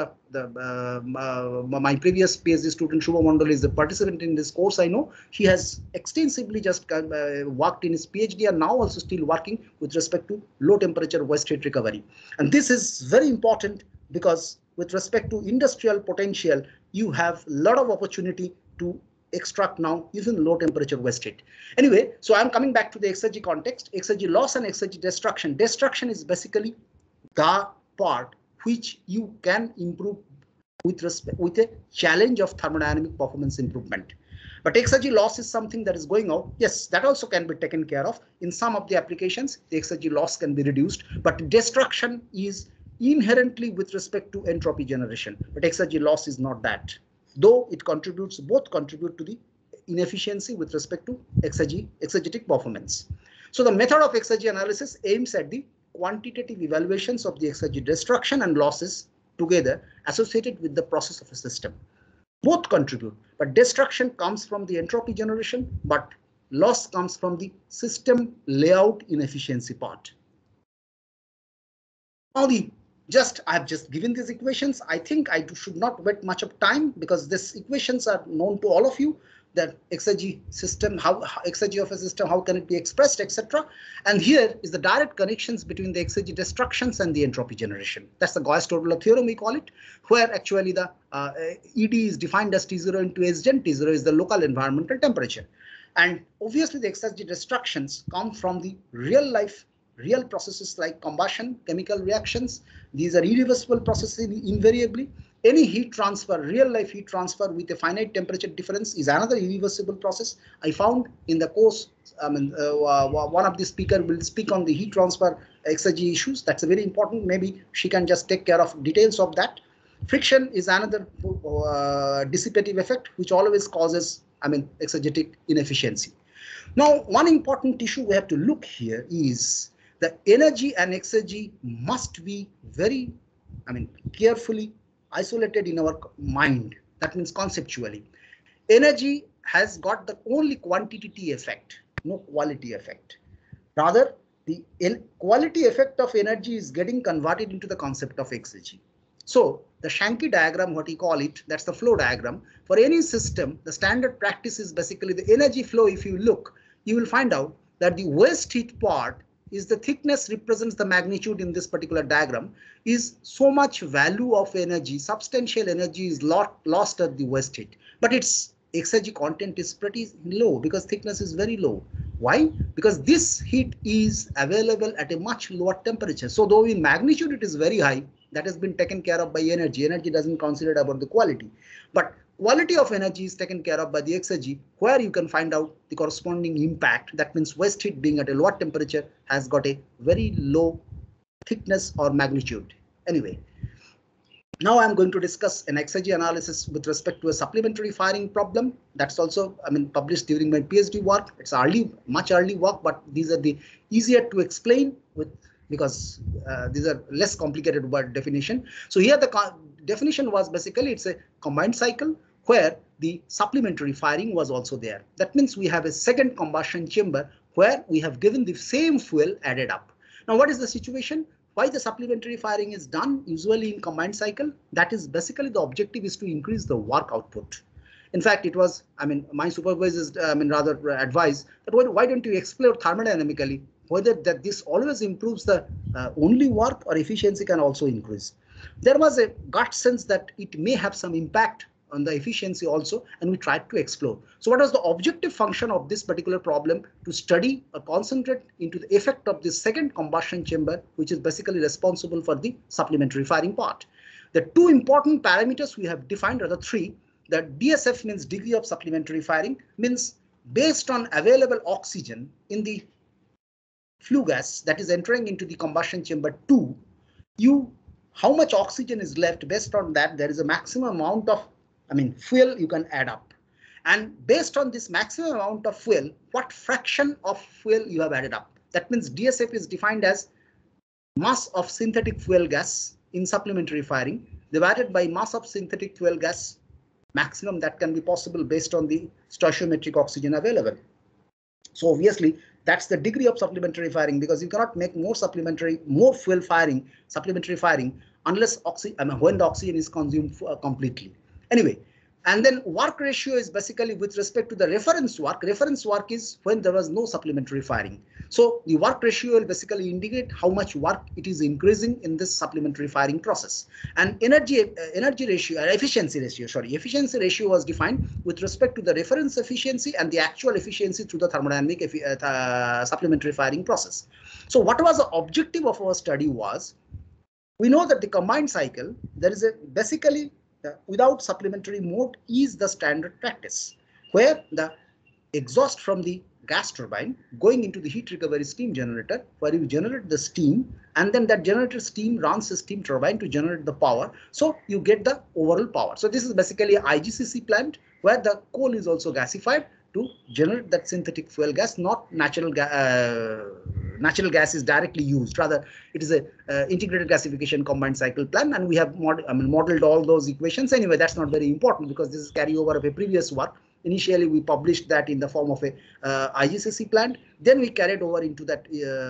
my previous PhD student Shubha Mandal is a participant in this course. I know he has extensively just worked in his PhD and now also still working with respect to low temperature waste heat recovery. And this is very important because with respect to industrial potential, you have a lot of opportunity to extract now using low temperature waste heat. Anyway, so I'm coming back to the exergy context. Exergy loss and exergy destruction. Destruction is basically the part which you can improve with a challenge of thermodynamic performance improvement. But exergy loss is something that is going out. Yes, that also can be taken care of. In some of the applications, the exergy loss can be reduced, but destruction is inherently with respect to entropy generation. But exergy loss is not that, though it contributes, both contribute to the inefficiency with respect to exergetic performance. So the method of exergy analysis aims at the quantitative evaluations of the exergy destruction and losses together associated with the process of a system. Both contribute, but destruction comes from the entropy generation, but loss comes from the system layout inefficiency part. Now I've just given these equations. I think I should not wait much of time because these equations are known to all of you. That exergy system, how exergy of a system, how can it be expressed, etc. And here is the direct connections between the exergy destructions and the entropy generation. That's the Gauss-Todolo theorem, we call it, where actually the ED is defined as T0 into Sgen. T0 is the local environmental temperature. And obviously the exergy destructions come from the real processes like combustion, chemical reactions. These are irreversible processes invariably. Any heat transfer, real life heat transfer with a finite temperature difference is another irreversible process. I found in the course, one of the speakers will speak on the heat transfer exergy issues. That's a very important. Maybe she can just take care of details of that. Friction is another dissipative effect, which always causes, exergetic inefficiency. Now, one important issue we have to look here is the energy and exergy must be very, carefully isolated in our mind. That means conceptually. Energy has got the only quantity effect, no quality effect. Rather, the quality effect of energy is getting converted into the concept of exergy. So the Sankey diagram, what we call it, that's the flow diagram. For any system, the standard practice is basically the energy flow. If you look, you will find out that the waste heat part is the thickness represents the magnitude in this particular diagram, is so much value of energy, substantial energy is lost at the waste heat. But its exergy content is pretty low because thickness is very low. Why? Because this heat is available at a much lower temperature. So though in magnitude it is very high, that has been taken care of by energy. Energy doesn't consider about the quality. But quality of energy is taken care of by the exergy, where you can find out the corresponding impact. That means waste heat being at a lower temperature has got a very low thickness or magnitude. Anyway, now I'm going to discuss an exergy analysis with respect to a supplementary firing problem. That's also, published during my PhD work. It's much early work, but these are the easier to explain with, because these are less complicated word definition. So here the definition was basically it's a combined cycle where the supplementary firing was also there. That means we have a second combustion chamber where we have given the same fuel added up. Now, what is the situation? Why the supplementary firing is done usually in combined cycle? That is basically the objective is to increase the work output. In fact, it was, my supervisors, rather advised that why don't you explore thermodynamically whether that this always improves the only work or efficiency can also increase. There was a gut sense that it may have some impact on the efficiency also, and we tried to explore. So what was the objective function of this particular problem? To study or concentrate into the effect of this second combustion chamber, which is basically responsible for the supplementary firing part. The two important parameters we have defined are the three. The DSF means degree of supplementary firing, means based on available oxygen in the flue gas that is entering into the combustion chamber 2, how much oxygen is left. Based on that, there is a maximum amount of fuel you can add up, and based on this maximum amount of fuel, what fraction of fuel you have added up. That means DSF is defined as mass of synthetic fuel gas in supplementary firing divided by mass of synthetic fuel gas maximum that can be possible based on the stoichiometric oxygen available. So obviously that's the degree of supplementary firing, because you cannot make more supplementary supplementary firing unless when the oxygen is consumed completely. Anyway, and then work ratio is basically with respect to the reference work. Reference work is when there was no supplementary firing. So the work ratio will basically indicate how much work it is increasing in this supplementary firing process. And efficiency ratio was defined with respect to the reference efficiency and the actual efficiency through the thermodynamic supplementary firing process. So what was the objective of our study was, we know that the combined cycle, there is basically without supplementary mode is the standard practice, where the exhaust from the gas turbine going into the heat recovery steam generator, where you generate the steam, and then that generator steam runs the steam turbine to generate the power. So you get the overall power. So this is basically an IGCC plant where the coal is also gasified to generate that synthetic fuel gas, not natural gas. Natural gas is directly used. Rather, it is a integrated gasification combined cycle plant, and we have modeled all those equations. Anyway, that's not very important because this is carryover of a previous work. Initially, we published that in the form of a IGCC plant. Then we carried over into that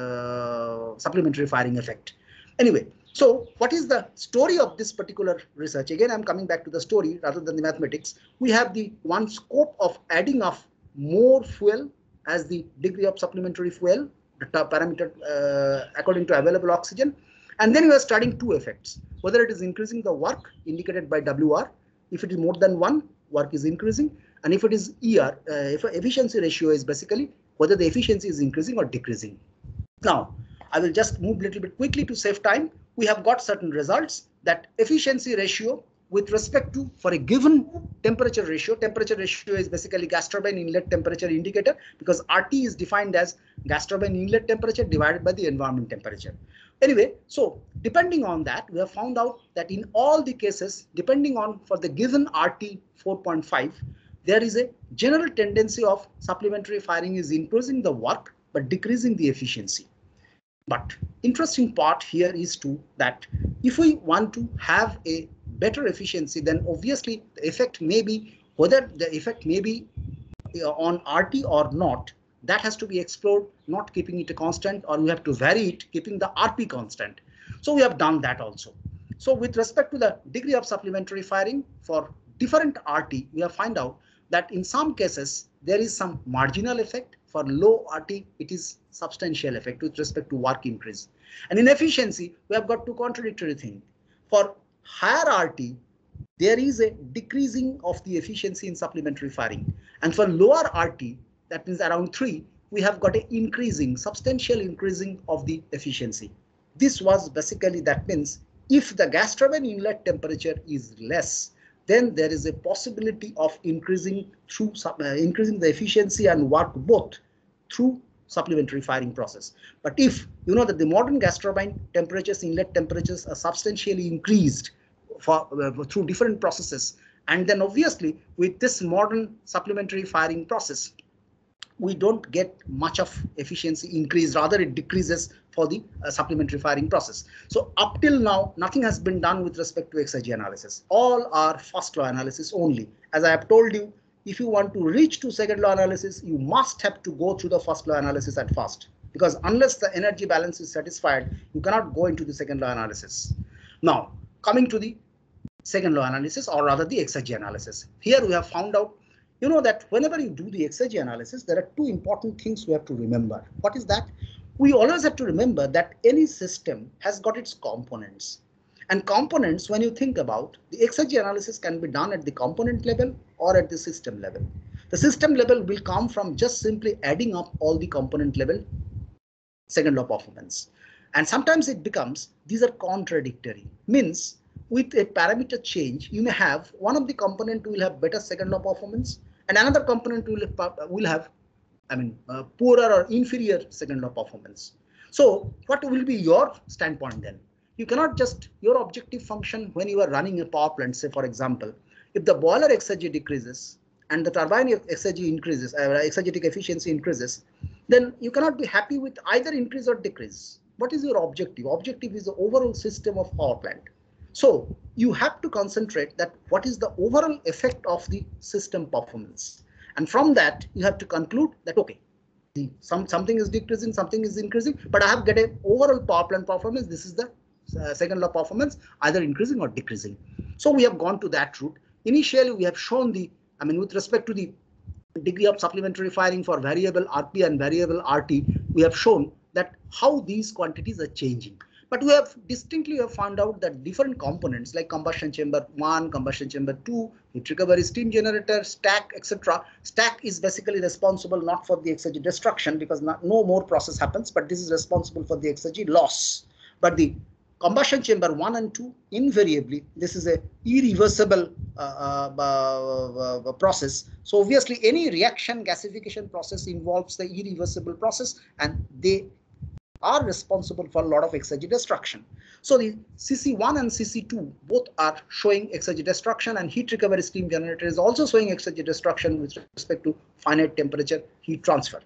supplementary firing effect. Anyway, so what is the story of this particular research? Again, I'm coming back to the story rather than the mathematics. We have the one scope of adding of more fuel as the degree of supplementary fuel, the parameter according to available oxygen. And then we are studying two effects, whether it is increasing the work indicated by WR. If it is more than 1, work is increasing. And if it is ER, if efficiency ratio is basically whether the efficiency is increasing or decreasing. Now, I will just move a little bit quickly to save time. We have got certain results that efficiency ratio with respect to, for a given temperature ratio is basically gas turbine inlet temperature indicator, because RT is defined as gas turbine inlet temperature divided by the environment temperature. Anyway, so depending on that, we have found out that in all the cases, depending on for the given RT 4.5, there is a general tendency of supplementary firing is increasing the work but decreasing the efficiency. But interesting part here is that if we want to have a better efficiency, then obviously the effect may be, whether the effect may be on RT or not, that has to be explored, not keeping it a constant, or we have to vary it keeping the RP constant. So we have done that also. So with respect to the degree of supplementary firing for different RT, we have found out that in some cases there is some marginal effect. For low RT, it is substantial effect with respect to work increase. And in efficiency, we have got two contradictory things. For higher RT, there is a decreasing of the efficiency in supplementary firing. And for lower RT, that means around 3, we have got a substantial increasing of the efficiency. This was basically, that means if the gas turbine inlet temperature is less, then there is a possibility of increasing increasing the efficiency and work both through supplementary firing process. But if you know that the modern gas turbine temperatures, inlet temperatures are substantially increased through different processes, and then obviously with this modern supplementary firing process, we don't get much of efficiency increase, rather it decreases for the supplementary firing process. So up till now, nothing has been done with respect to exergy analysis. All are first law analysis only. As I have told you, if you want to reach to second law analysis, you must have to go through the first law analysis at first, because unless the energy balance is satisfied, you cannot go into the second law analysis. Now, coming to the second law analysis, or rather the exergy analysis. Here we have found out, you know, that whenever you do the exergy analysis, there are two important things we have to remember. What is that? We always have to remember that any system has got its components. And components, when you think about, the exergy analysis can be done at the component level or at the system level. The system level will come from just simply adding up all the component level second law performance. And sometimes it becomes, these are contradictory. Means with a parameter change, you may have one of the component will have better second law performance, and another component will have poorer or inferior second law performance. So what will be your standpoint then? You cannot just, your objective function when you are running a power plant, say for example, if the boiler exergy decreases and the turbine exergy increases, exergetic efficiency increases, then you cannot be happy with either increase or decrease. What is your objective? Objective is the overall system of power plant. So you have to concentrate that what is the overall effect of the system performance. And from that, you have to conclude that, okay, something is decreasing, something is increasing, but I have get an overall power plant performance. This is the second law performance, either increasing or decreasing. So we have gone to that route. Initially, we have shown the, with respect to the degree of supplementary firing for variable RP and variable RT, we have shown that how these quantities are changing. But we have distinctly found out that different components like combustion chamber 1, combustion chamber 2, heat recovery steam generator, stack, etc. Stack is basically responsible not for the exergy destruction, because no more process happens, but this is responsible for the exergy loss. But the combustion chamber 1 and 2, invariably, this is a irreversible process. So obviously any reaction gasification process involves the irreversible process, and they are responsible for a lot of exergy destruction. So the CC1 and CC2 both are showing exergy destruction, and heat recovery steam generator is also showing exergy destruction with respect to finite temperature heat transfer.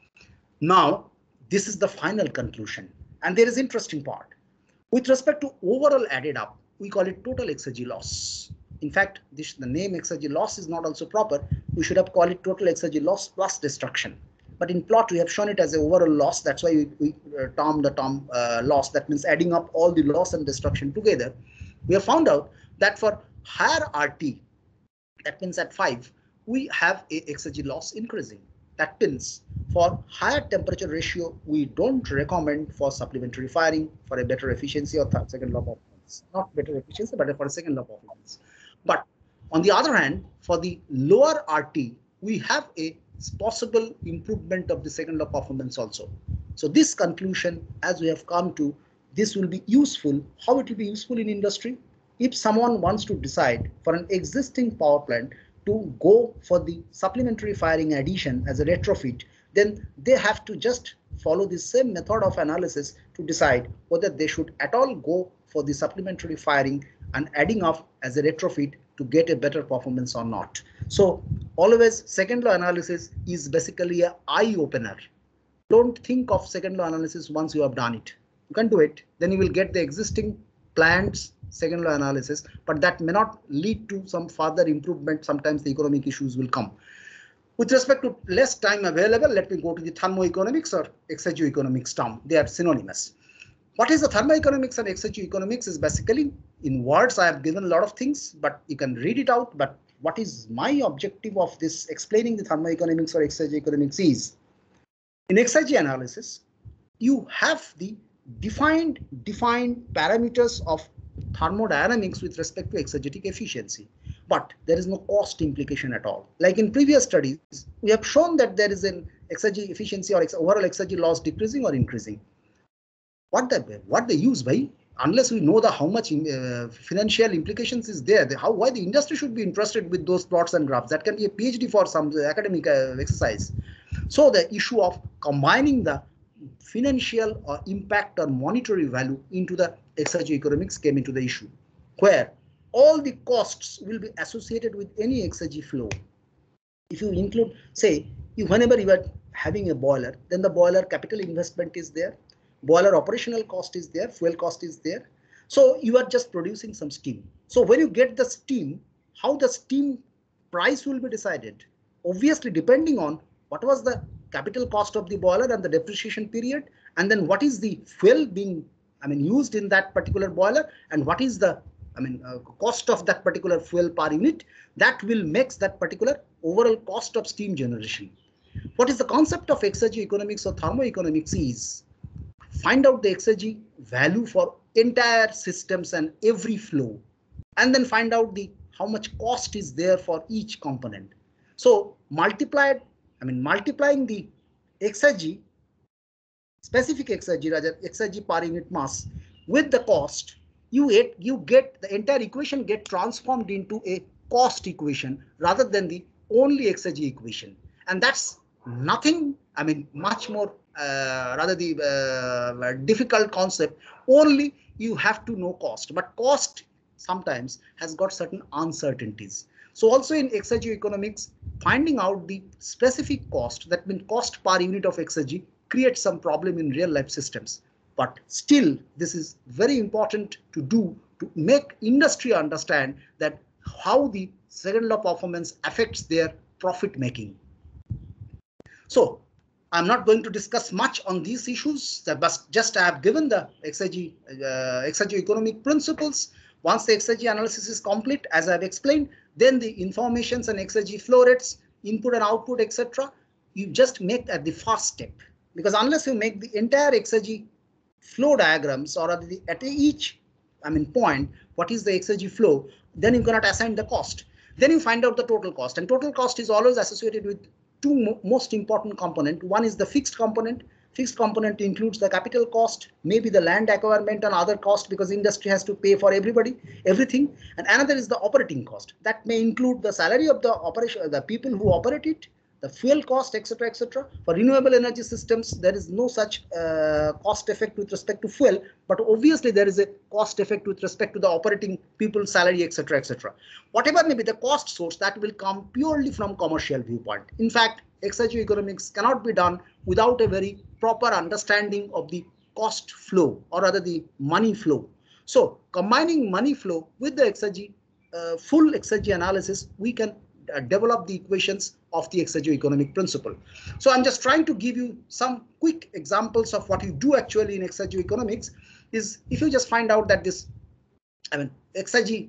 Now, this is the final conclusion, and there is interesting part. With respect to overall added up, we call it total exergy loss. In fact, the name exergy loss is not also proper. We should have called it total exergy loss plus destruction. But in plot, we have shown it as an overall loss. That's why we term the term loss. That means adding up all the loss and destruction together. We have found out that for higher RT, that means at 5, we have a exergy loss increasing. That means for higher temperature ratio, we don't recommend for supplementary firing for a better efficiency or second law performance. Not better efficiency, but for a second law performance. But on the other hand, for the lower RT, we have a possible improvement of the second law performance also. So this conclusion, as we have come to, this will be useful. How it will be useful in industry? If someone wants to decide for an existing power plant to go for the supplementary firing addition as a retrofit, then they have to just follow the same method of analysis to decide whether they should at all go for the supplementary firing and adding up as a retrofit to get a better performance or not. So always second law analysis is basically an eye opener. Don't think of second law analysis once you have done it. You can do it, then you will get the existing plants second law analysis, but that may not lead to some further improvement. Sometimes the economic issues will come. With respect to less time available, let me go to the thermoeconomics or exergioeconomics term. They are synonymous. What is the thermoeconomics and exergioeconomics is basically, in words, I have given a lot of things, but you can read it out. But what is my objective of this explaining the thermoeconomics or exergioeconomics is, in exergy analysis, you have the defined parameters of thermodynamics with respect to exergetic efficiency, but there is no cost implication at all. Like in previous studies, we have shown that there is an exergy efficiency or overall exergy loss decreasing or increasing. What they use by unless we know how much financial implications is there, why the industry should be interested with those plots and graphs. That can be a PhD for some academic exercise. So the issue of combining the financial impact or monetary value into the exergy economics came into the issue, where all the costs will be associated with any exergy flow. If you include, say, whenever you are having a boiler, then the boiler capital investment is there, boiler operational cost is there, fuel cost is there. So you are just producing some steam. So when you get the steam, how the steam price will be decided? Obviously, depending on what was the capital cost of the boiler and the depreciation period, and then what is the fuel being, used in that particular boiler, and what is the cost of that particular fuel per unit, that will make that particular overall cost of steam generation. What is the concept of exergy economics or thermoeconomics is find out the exergy value for entire systems and every flow, and then find out the how much cost is there for each component. So multiplying the exergy, specific exergy, rather exergy per unit mass with the cost, you get the entire equation get transformed into a cost equation rather than the only exergy equation. And that's nothing, much more rather the difficult concept. Only you have to know cost, but cost sometimes has got certain uncertainties. So also in exergy economics, finding out the specific cost, that means cost per unit of exergy, creates some problem in real life systems. But still, this is very important to do to make industry understand that how the second law performance affects their profit making. So I'm not going to discuss much on these issues, but just I have given the exergy economic principles. Once the exergy analysis is complete, as I've explained, then the informations and exergy flow rates, input and output, etc., you just make at the first step. Because unless you make the entire exergy flow diagrams, or at each point, what is the exergy flow, then you cannot assign the cost. Then you find out the total cost, and total cost is always associated with two most important components. One is the fixed component. Fixed component includes the capital cost, maybe the land acquirement and other cost, because industry has to pay for everything. And another is the operating cost. That may include the salary of the operation, the people who operate it, the fuel cost, etc., etc. For renewable energy systems, there is no such cost effect with respect to fuel, but obviously there is a cost effect with respect to the operating people's salary, etc., etc. Whatever may be the cost source, that will come purely from commercial viewpoint. In fact, exergy economics cannot be done without a very proper understanding of the cost flow, or rather the money flow. So combining money flow with the exergy, full exergy analysis, we can develop the equations of the exergy economic principle. So I'm just trying to give you some quick examples of what you do actually in exergy economics. Is if you just find out that this exergy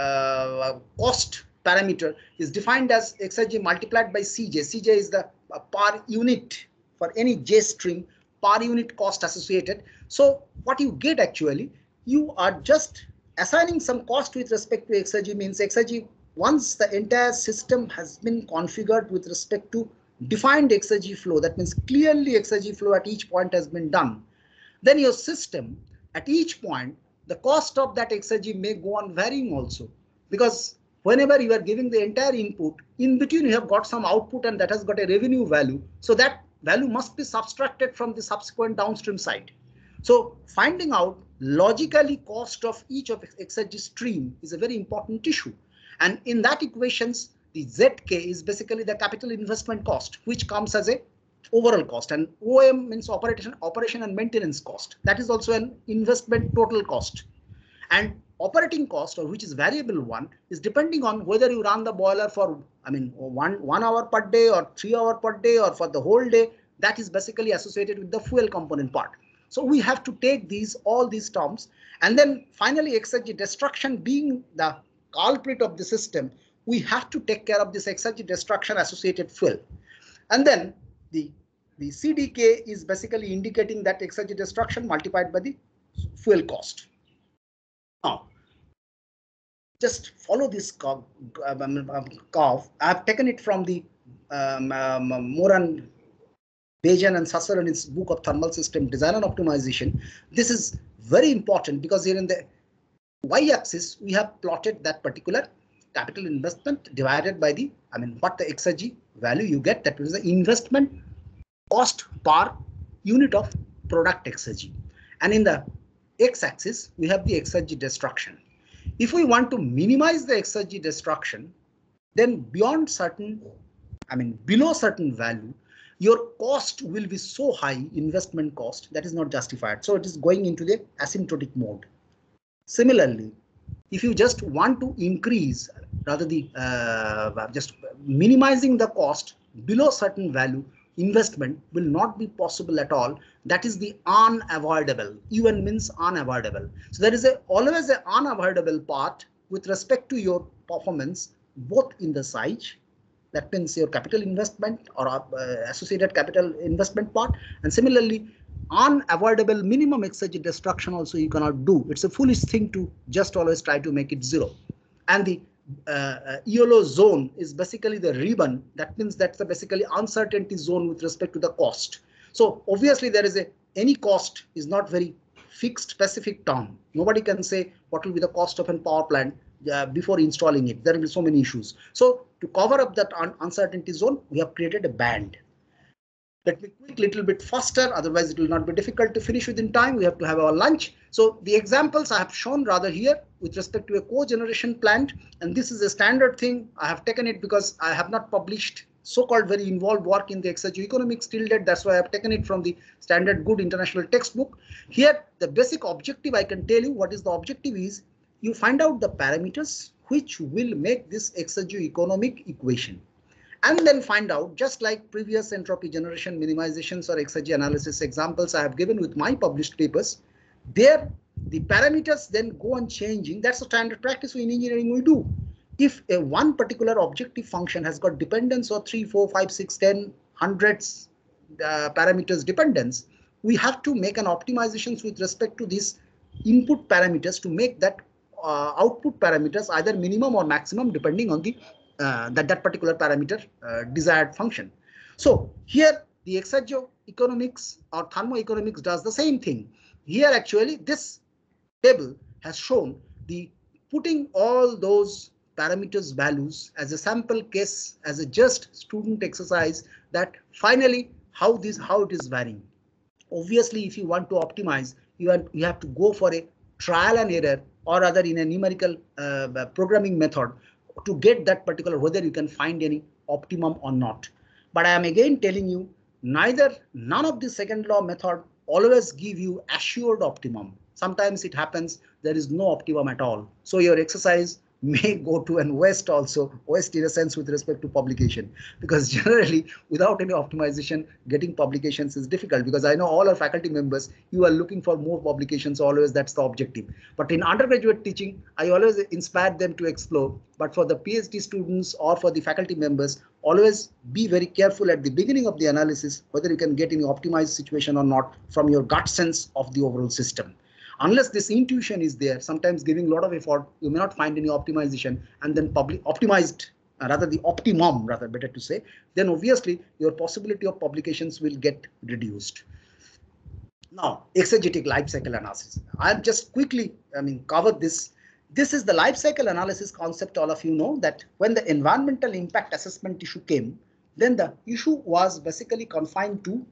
cost parameter is defined as exergy multiplied by Cj. Cj is the per unit for any J string per unit cost associated. So what you get actually, you are just assigning some cost with respect to exergy. Means exergy, once the entire system has been configured with respect to defined exergy flow, that means clearly exergy flow at each point has been done, then your system at each point, the cost of that exergy may go on varying also, because whenever you are giving the entire input, in between you have got some output and that has got a revenue value. So that value must be subtracted from the subsequent downstream side. So finding out logically cost of each of exergy stream is a very important issue. And in that equations, the ZK is basically the capital investment cost, which comes as a overall cost, and OM means operation and maintenance cost. That is also an investment total cost. And operating cost, or which is variable one, is depending on whether you run the boiler for 1 hour per day or 3 hours per day or for the whole day. That is basically associated with the fuel component part. So we have to take all these terms, and then finally exergy destruction being the culprit of the system, we have to take care of this exergy destruction associated fuel. And then the CDK is basically indicating that exergy destruction multiplied by the fuel cost. Now, just follow this curve. I have taken it from the Moran Bajan and Sasser in his book of Thermal System Design and Optimization. This is very important because here in the y-axis we have plotted that particular capital investment divided by the, what the exergy value you get, that is the investment cost per unit of product exergy. And in the x-axis we have the exergy destruction. If we want to minimize the exergy destruction, then beyond certain, below certain value, your cost will be so high, investment cost, that is not justified. So it is going into the asymptotic mode. Similarly, if you just want to increase, rather the just minimizing the cost below certain value, investment will not be possible at all. That is the unavoidable. UN means unavoidable. So there is always an unavoidable part with respect to your performance, both in the size, that means your capital investment or associated capital investment part, and similarly unavoidable minimum exergy destruction also you cannot do. It's a foolish thing to just always try to make it zero. And the YOLO zone is basically the ribbon. That means that's the basically uncertainty zone with respect to the cost. So obviously there is any cost is not very fixed specific term. Nobody can say what will be the cost of a power plant before installing it. There will be so many issues. So to cover up that uncertainty zone, we have created a band. Let me quick little bit faster, otherwise it will not be difficult to finish within time. We have to have our lunch. So the examples I have shown rather here with respect to a cogeneration plant, and this is a standard thing. I have taken it because I have not published so-called very involved work in the exergy economics till date. That's why I have taken it from the standard good international textbook. Here, the basic objective I can tell you what is the objective is you find out the parameters which will make this exergy economic equation. And then find out, just like previous entropy generation minimizations or exergy analysis examples I have given with my published papers, there the parameters then go on changing. That's a standard practice in engineering we do. If a one particular objective function has got dependence or 3, 4, 5, 6, 10, hundreds parameters dependence, we have to make an optimizations with respect to these input parameters to make that output parameters either minimum or maximum depending on the that particular parameter desired function. So here the exergoeconomics or thermoeconomics does the same thing. Here actually this table has shown the putting all those parameters values as a sample case, as a just student exercise, that finally how it is varying. Obviously, if you want to optimize, you have to go for a trial and error, or rather in a numerical programming method, to get that particular whether you can find any optimum or not. But I am again telling you, none of the second law method always give you assured optimum. Sometimes it happens there is no optimum at all. So your exercise may go to an waste also, waste in a sense with respect to publication, because generally without any optimization getting publications is difficult, because I know all our faculty members, you are looking for more publications always, that's the objective. But in undergraduate teaching, I always inspire them to explore, but for the PhD students or for the faculty members, always be very careful at the beginning of the analysis whether you can get any optimized situation or not from your gut sense of the overall system. Unless this intuition is there, sometimes giving a lot of effort, you may not find any optimization, and then optimized, rather the optimum, rather better to say, then obviously your possibility of publications will get reduced. Now, exegetic life cycle analysis. I'll just quickly, cover this. This is the life cycle analysis concept. All of you know that when the environmental impact assessment issue came, then the issue was basically confined to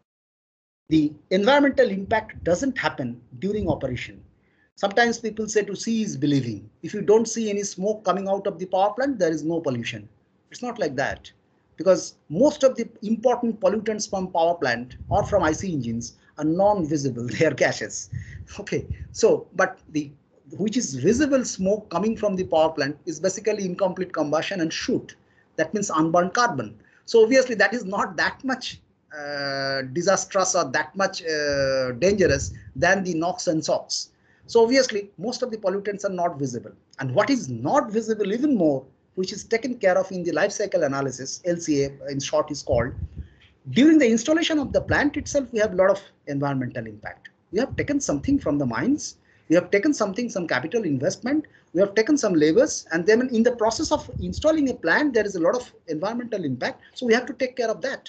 the environmental impact doesn't happen during operation. Sometimes people say to see is believing. If you don't see any smoke coming out of the power plant, there is no pollution. It's not like that, because most of the important pollutants from power plant or from IC engines are non-visible. They are gases. Okay, so but which is visible smoke coming from the power plant is basically incomplete combustion and shoot. That means unburned carbon. So obviously that is not that much disastrous or that much dangerous than the NOx and SOx. So obviously most of the pollutants are not visible, and what is not visible even more, which is taken care of in the life cycle analysis, LCA in short is called, during the installation of the plant itself, we have a lot of environmental impact. We have taken something from the mines, we have taken some capital investment, we have taken some labors, and then in the process of installing a plant, there is a lot of environmental impact. So we have to take care of that.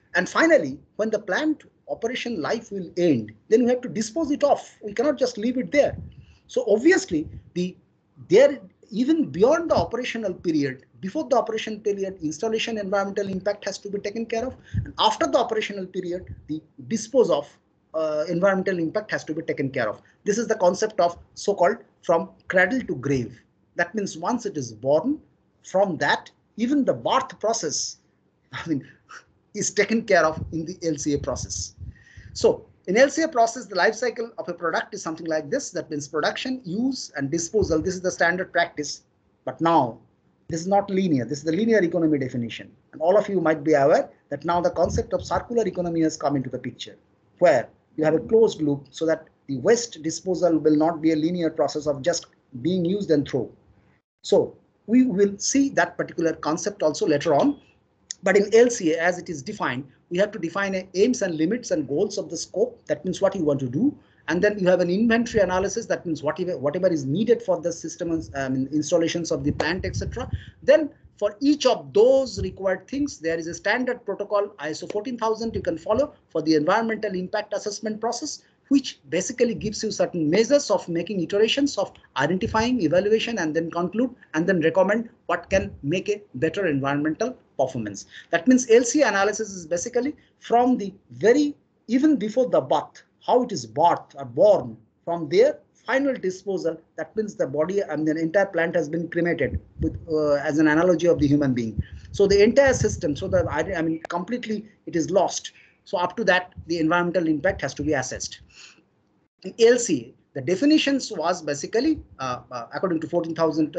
And finally, when the plant operation life will end, then we have to dispose it off. We cannot just leave it there. So obviously, even beyond the operational period, before the operation period, installation environmental impact has to be taken care of. And after the operational period, the dispose of environmental impact has to be taken care of. This is the concept of so-called from cradle to grave. That means once it is born, from that, even the birth process, is taken care of in the LCA process. So in LCA process, the life cycle of a product is something like this. That means production, use, and disposal. This is the standard practice. But now this is not linear. This is the linear economy definition. And all of you might be aware that now the concept of circular economy has come into the picture, where you have a closed loop so that the waste disposal will not be a linear process of just being used and thrown. So we will see that particular concept also later on. But in LCA, as it is defined, we have to define aims and limits and goals of the scope. That means what you want to do. And then you have an inventory analysis. That means whatever is needed for the system, installations of the plant, etc. Then for each of those required things, there is a standard protocol, ISO 14000, you can follow for the environmental impact assessment process, which basically gives you certain measures of making iterations of identifying, evaluation, and then conclude, and then recommend what can make a better environmental performance. That means LCA analysis is basically from the even before the birth, how it is birthed or born, from their final disposal. That means the body and the entire plant has been cremated with, as an analogy of the human being. So the entire system, so that completely it is lost. So up to that, the environmental impact has to be assessed. In LCA, the definitions was basically according to 14,000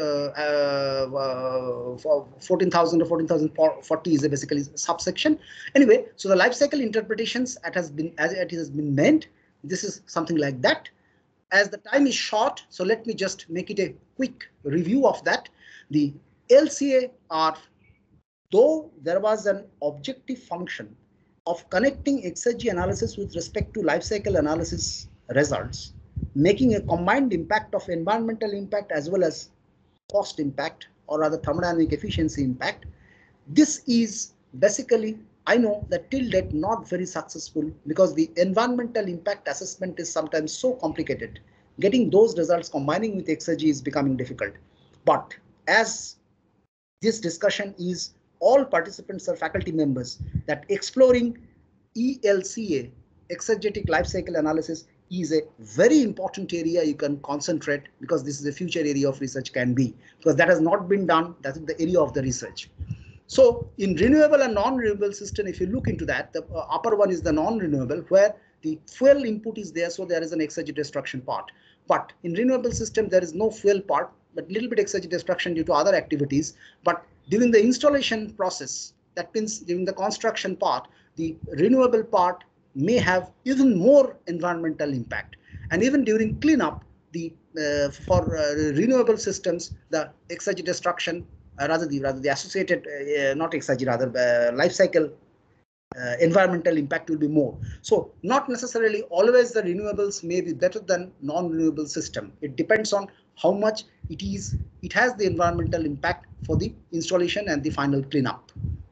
or 14,040 is basically subsection. Anyway, so the life cycle interpretations as it has been meant. This is something like that. As the time is short, so let me just make it a quick review of that. The LCA are, though there was an objective function of connecting exergy analysis with respect to life cycle analysis results, making a combined impact of environmental impact as well as cost impact, or rather thermodynamic efficiency impact. This is basically, I know that till date not very successful, because the environmental impact assessment is sometimes so complicated. Getting those results combining with exergy is becoming difficult. But as this discussion is all participants are faculty members, that exploring ELCA, exegetic life cycle analysis, is a very important area you can concentrate, because this is a future area of research can be, because that has not been done. That is the area of the research. So in renewable and non-renewable system, if you look into that, the upper one is the non-renewable, where the fuel input is there, so there is an exergy destruction part. But in renewable system, there is no fuel part, but little bit exergy destruction due to other activities. But during the installation process, that means during the construction part, the renewable part may have even more environmental impact. And even during cleanup, for renewable systems, the exergy destruction, rather the associated, not exergy, rather life cycle environmental impact will be more. So not necessarily always the renewables may be better than non-renewable system. It depends on how much it has the environmental impact for the installation and the final cleanup.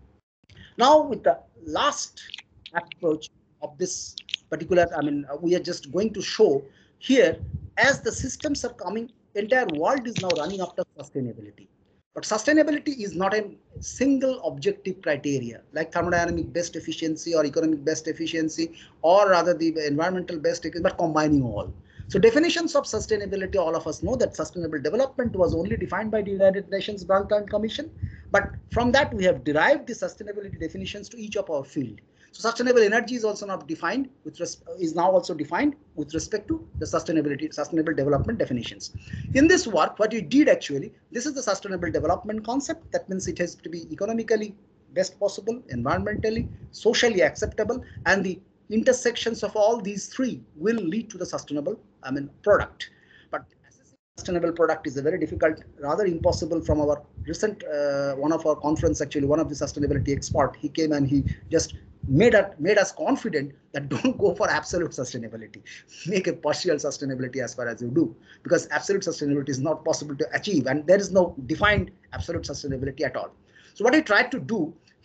Now with the last approach of this particular, we are just going to show here, as the systems are coming, entire world is now running after sustainability. But sustainability is not a single objective criteria like thermodynamic best efficiency or economic best efficiency, or rather the environmental best, but combining all. So definitions of sustainability, all of us know that sustainable development was only defined by the United Nations Brundtland Commission. But from that, we have derived the sustainability definitions to each of our field. So sustainable energy is also now defined is now also defined with respect to the sustainable development definitions. In this work, what we did actually, this is the sustainable development concept. That means it has to be economically best possible, environmentally, socially acceptable, and the intersections of all these three will lead to the sustainable product. But assessing sustainable product is a very difficult, rather impossible. From our recent one of our conference, actually one of the sustainability expert, he came and he just made us confident that don't go for absolute sustainability, make a partial sustainability as far as you do, because absolute sustainability is not possible to achieve, and there is no defined absolute sustainability at all. So what I tried to do,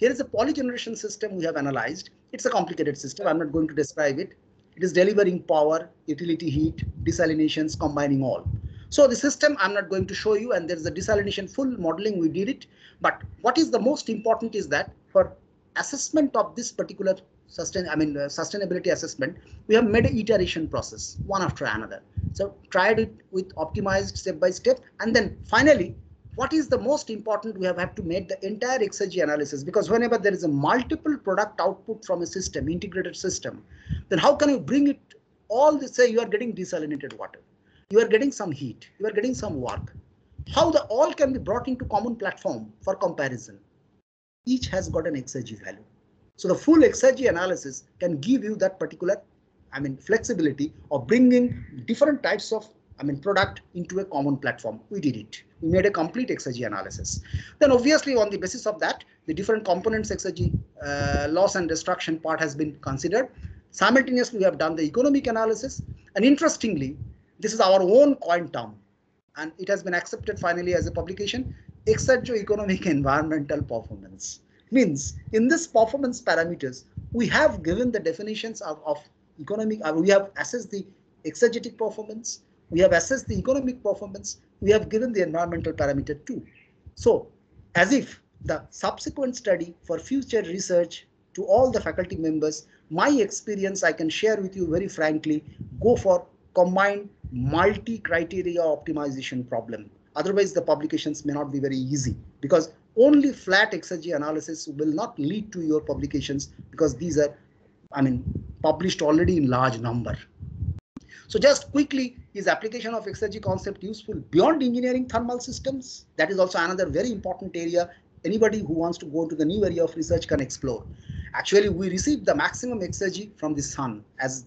here is a polygeneration system we have analyzed. It's a complicated system. I'm not going to describe it. It is delivering power, utility heat, desalinations, combining all. So the system I'm not going to show you, and there's a desalination full modeling, we did it. But what is the most important is that for assessment of this particular sustainability assessment, we have made an iteration process, one after another. So tried it with optimized step by step, and then finally, what is the most important, we have had to make the entire exergy analysis, because whenever there is a multiple product output from a system, integrated system, then how can you bring it all this, say you are getting desalinated water, you are getting some heat, you are getting some work, how the all can be brought into common platform for comparison. Each has got an exergy value. So the full exergy analysis can give you that particular, flexibility of bringing different types of, product into a common platform. We did it. We made a complete exergy analysis. Then obviously on the basis of that, the different components exergy loss and destruction part has been considered. Simultaneously, we have done the economic analysis. And interestingly, this is our own coin term, and it has been accepted finally as a publication, exergio-economic environmental performance. Means in this performance parameters, we have given the definitions of economic, we have assessed the exergetic performance, we have assessed the economic performance, we have given the environmental parameter too. So as if the subsequent study for future research to all the faculty members, my experience I can share with you very frankly, go for combined multi-criteria optimization problem. Otherwise the publications may not be very easy, because only flat exergy analysis will not lead to your publications, because these are, published already in large number. So just quickly, is application of exergy concept useful beyond engineering thermal systems? That is also another very important area. Anybody who wants to go into the new area of research can explore. Actually, we receive the maximum exergy from the sun as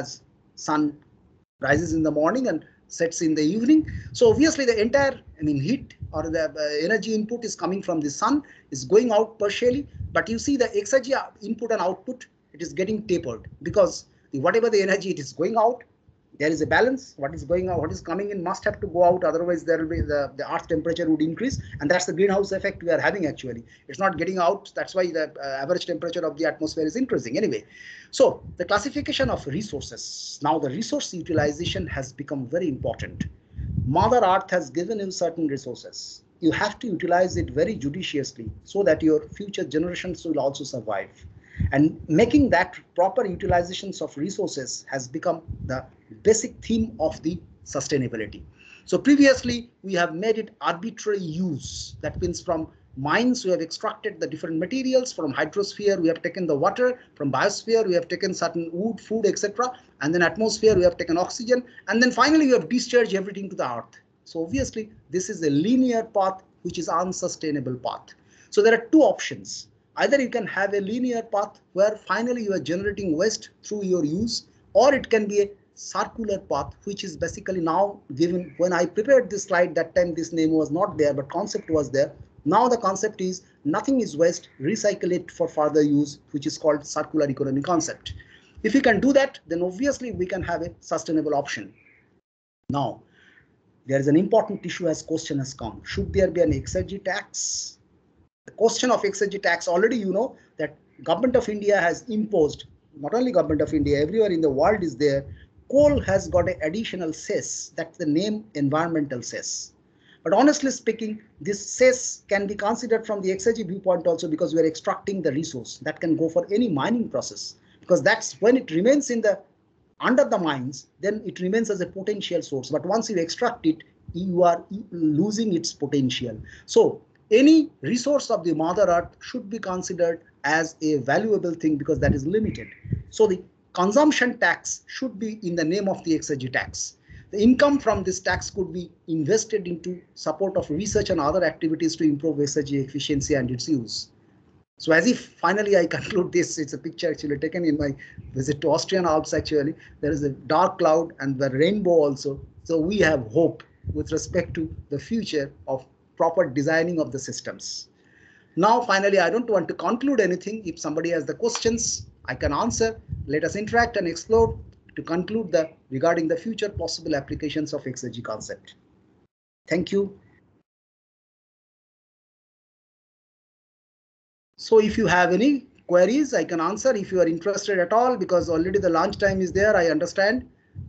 sun rises in the morning and sets in the evening. So obviously the entire heat or the energy input is coming from the sun, is going out partially, but you see the exergy input and output, it is getting tapered, because whatever the energy it is going out, there is a balance. What is going out, what is coming in must have to go out, otherwise there will be the earth temperature would increase, and that's the greenhouse effect we are having. Actually it's not getting out, that's why the average temperature of the atmosphere is increasing anyway. So the classification of resources, now the resource utilization has become very important. Mother Earth has given you certain resources, you have to utilize it very judiciously so that your future generations will also survive. And making that proper utilizations of resources has become the basic theme of the sustainability. So previously we have made it arbitrary use. That means from mines we have extracted the different materials, from hydrosphere we have taken the water, from biosphere we have taken certain wood, food, etc. And then atmosphere we have taken oxygen, and then finally we have discharged everything to the earth. So obviously this is a linear path which is unsustainable path. So there are two options. Either you can have a linear path where finally you are generating waste through your use, or it can be a circular path, which is basically now given. When I prepared this slide, that time this name was not there, but concept was there. Now the concept is nothing is waste, recycle it for further use, which is called circular economy concept. If we can do that, then obviously we can have a sustainable option. Now, there is an important issue as question has come. Should there be an exergy tax? The question of exergy tax, already you know that Government of India has imposed, not only Government of India, everywhere in the world is there, coal has got an additional cess, that's the name environmental cess. But honestly speaking, this cess can be considered from the exergy viewpoint also, because we are extracting the resource that can go for any mining process, because that's when it remains in the under the mines, then it remains as a potential source. But once you extract it, you are losing its potential. So any resource of the Mother Earth should be considered as a valuable thing, because that is limited. So the consumption tax should be in the name of the exergy tax. The income from this tax could be invested into support of research and other activities to improve exergy efficiency and its use. So as if finally I conclude this, it's a picture actually taken in my visit to Austrian Alps. Actually, there is a dark cloud and the rainbow also. So we have hope with respect to the future of proper designing of the systems. Now, finally, I don't want to conclude anything. If somebody has the questions, I can answer. Let us interact and explore to conclude regarding the future possible applications of exergy concept. Thank you. So if you have any queries, I can answer if you are interested at all, because already the lunch time is there, I understand.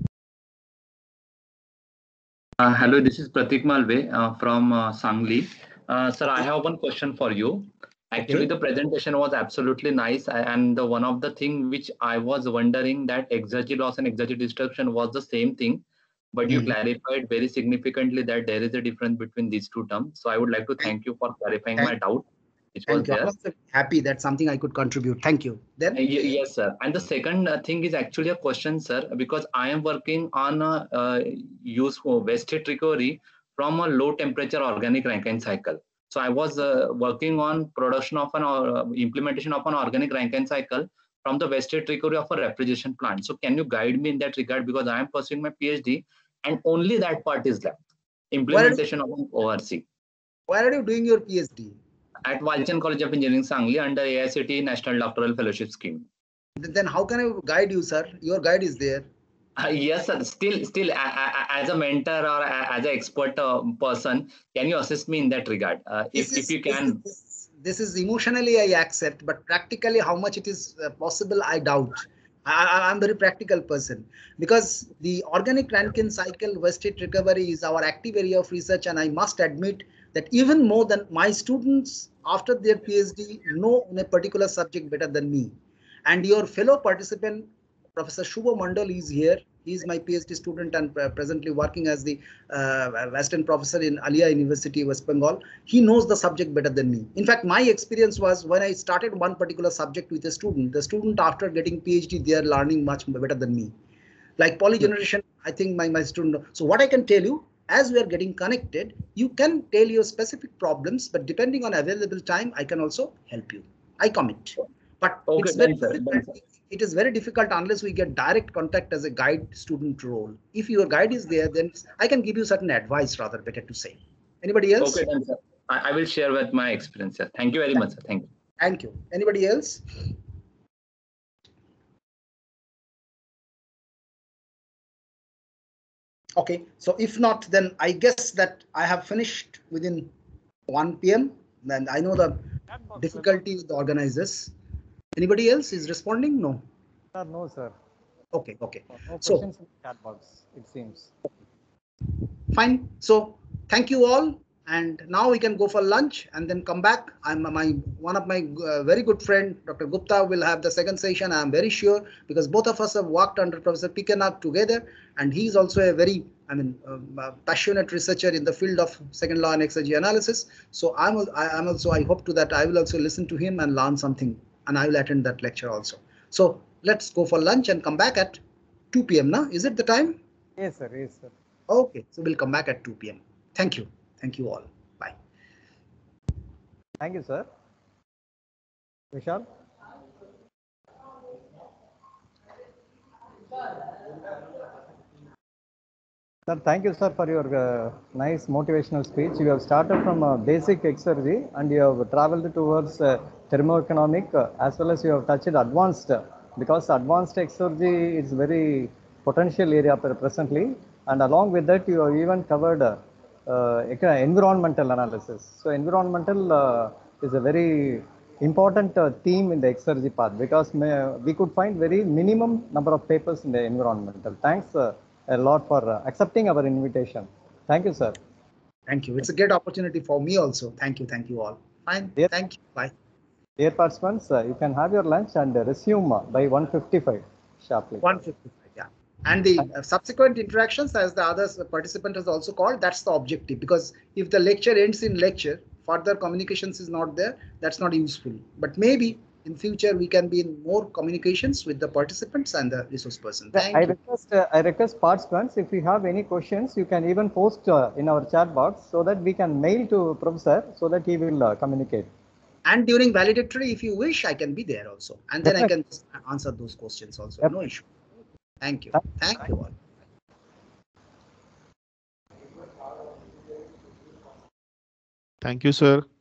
Hello, this is Pratik Malve from Sangli. Sir, I have one question for you. Actually, the presentation was absolutely nice, and one of the thing which I was wondering that exergy loss and exergy destruction was the same thing, but you clarified very significantly that there is a difference between these two terms. So I would like to thank you for clarifying my doubt, which was Thank you. there. I'm also happy that something I could contribute. Thank you. Then Yes, sir. And the second thing is actually a question, sir, because I am working on use for waste heat recovery from a low temperature organic Rankine cycle. So I was working on production of an implementation of an organic Rankine cycle from the waste heat recovery of a refrigeration plant. So can you guide me in that regard, because I am pursuing my PhD and only that part is left, implementation of an ORC. Where are you doing your PhD? At Walchand College of Engineering, Sangli, under AICTE National Doctoral Fellowship Scheme. Then how can I guide you, sir? Your guide is there. Yes, sir. Still, as a mentor or as an expert person, can you assist me in that regard? If you can. This is emotionally I accept, but practically how much it is possible, I doubt. I'm very practical person, because the organic Rankine cycle waste heat recovery is our active area of research, and I must admit that even more than my students after their PhD know on a particular subject better than me. And your fellow participant, Professor Shubho Mandal, is here. He is my PhD student and presently working as the Western professor in Alia University, West Bengal. He knows the subject better than me. In fact, my experience was when I started one particular subject with a student, the student after getting PhD, they are learning much better than me. Like polygeneration, I think my student. So what I can tell you, as we are getting connected, you can tell your specific problems, but depending on available time, I can also help you. I commit. But okay, it is very difficult unless we get direct contact as a guide student role. If your guide is there, then I can give you certain advice, rather better to say. Anybody else? Okay, then, sir. I will share with my experience, sir. Thank you very much, sir. Thank you. Thank you. Anybody else? Okay, so if not, then I guess that I have finished within 1 p.m. Then I know the difficulty with the organizers. Anybody else is responding? No. No, sir. Okay. No questions in the chat box, it seems. Fine. So thank you all. And now we can go for lunch and then come back. One of my very good friend, Dr. Gupta, will have the second session. I am very sure, because both of us have worked under Professor Pikenath together, and he is also a very, passionate researcher in the field of second law and exergy analysis. So I hope to that I will also listen to him and learn something, and I will attend that lecture also. So let's go for lunch and come back at 2 p.m. Now, is it the time? Yes, sir. Yes, sir. Okay, so we'll come back at 2 p.m. Thank you. Thank you all. Bye. Thank you, sir. Vishal? Sir, thank you, sir, for your nice motivational speech. You have started from basic exergy and you have traveled towards thermoeconomic as well as you have touched advanced, because advanced exergy is very potential area presently, and along with that you have even covered environmental analysis. So environmental is a very important theme in the exergy path, because we could find very minimum number of papers in the environmental. Thanks a lot for accepting our invitation. Thank you, sir. Thank you. It's a great opportunity for me also. Thank you. Thank you all. Fine. Thank you. Bye. Dear participants, you can have your lunch and resume by 1:55 sharply. 1:55, yeah. And the subsequent interactions, as the other participant has also called, that's the objective. Because if the lecture ends in lecture, further communications is not there, that's not useful. But maybe in future we can be in more communications with the participants and the resource person. I request participants, if you have any questions, you can even post in our chat box so that we can mail to professor so that he will communicate. And during valedictory, if you wish, I can be there also. And then I can answer those questions also. No issue. Thank you. Thank you all. Thank you, sir.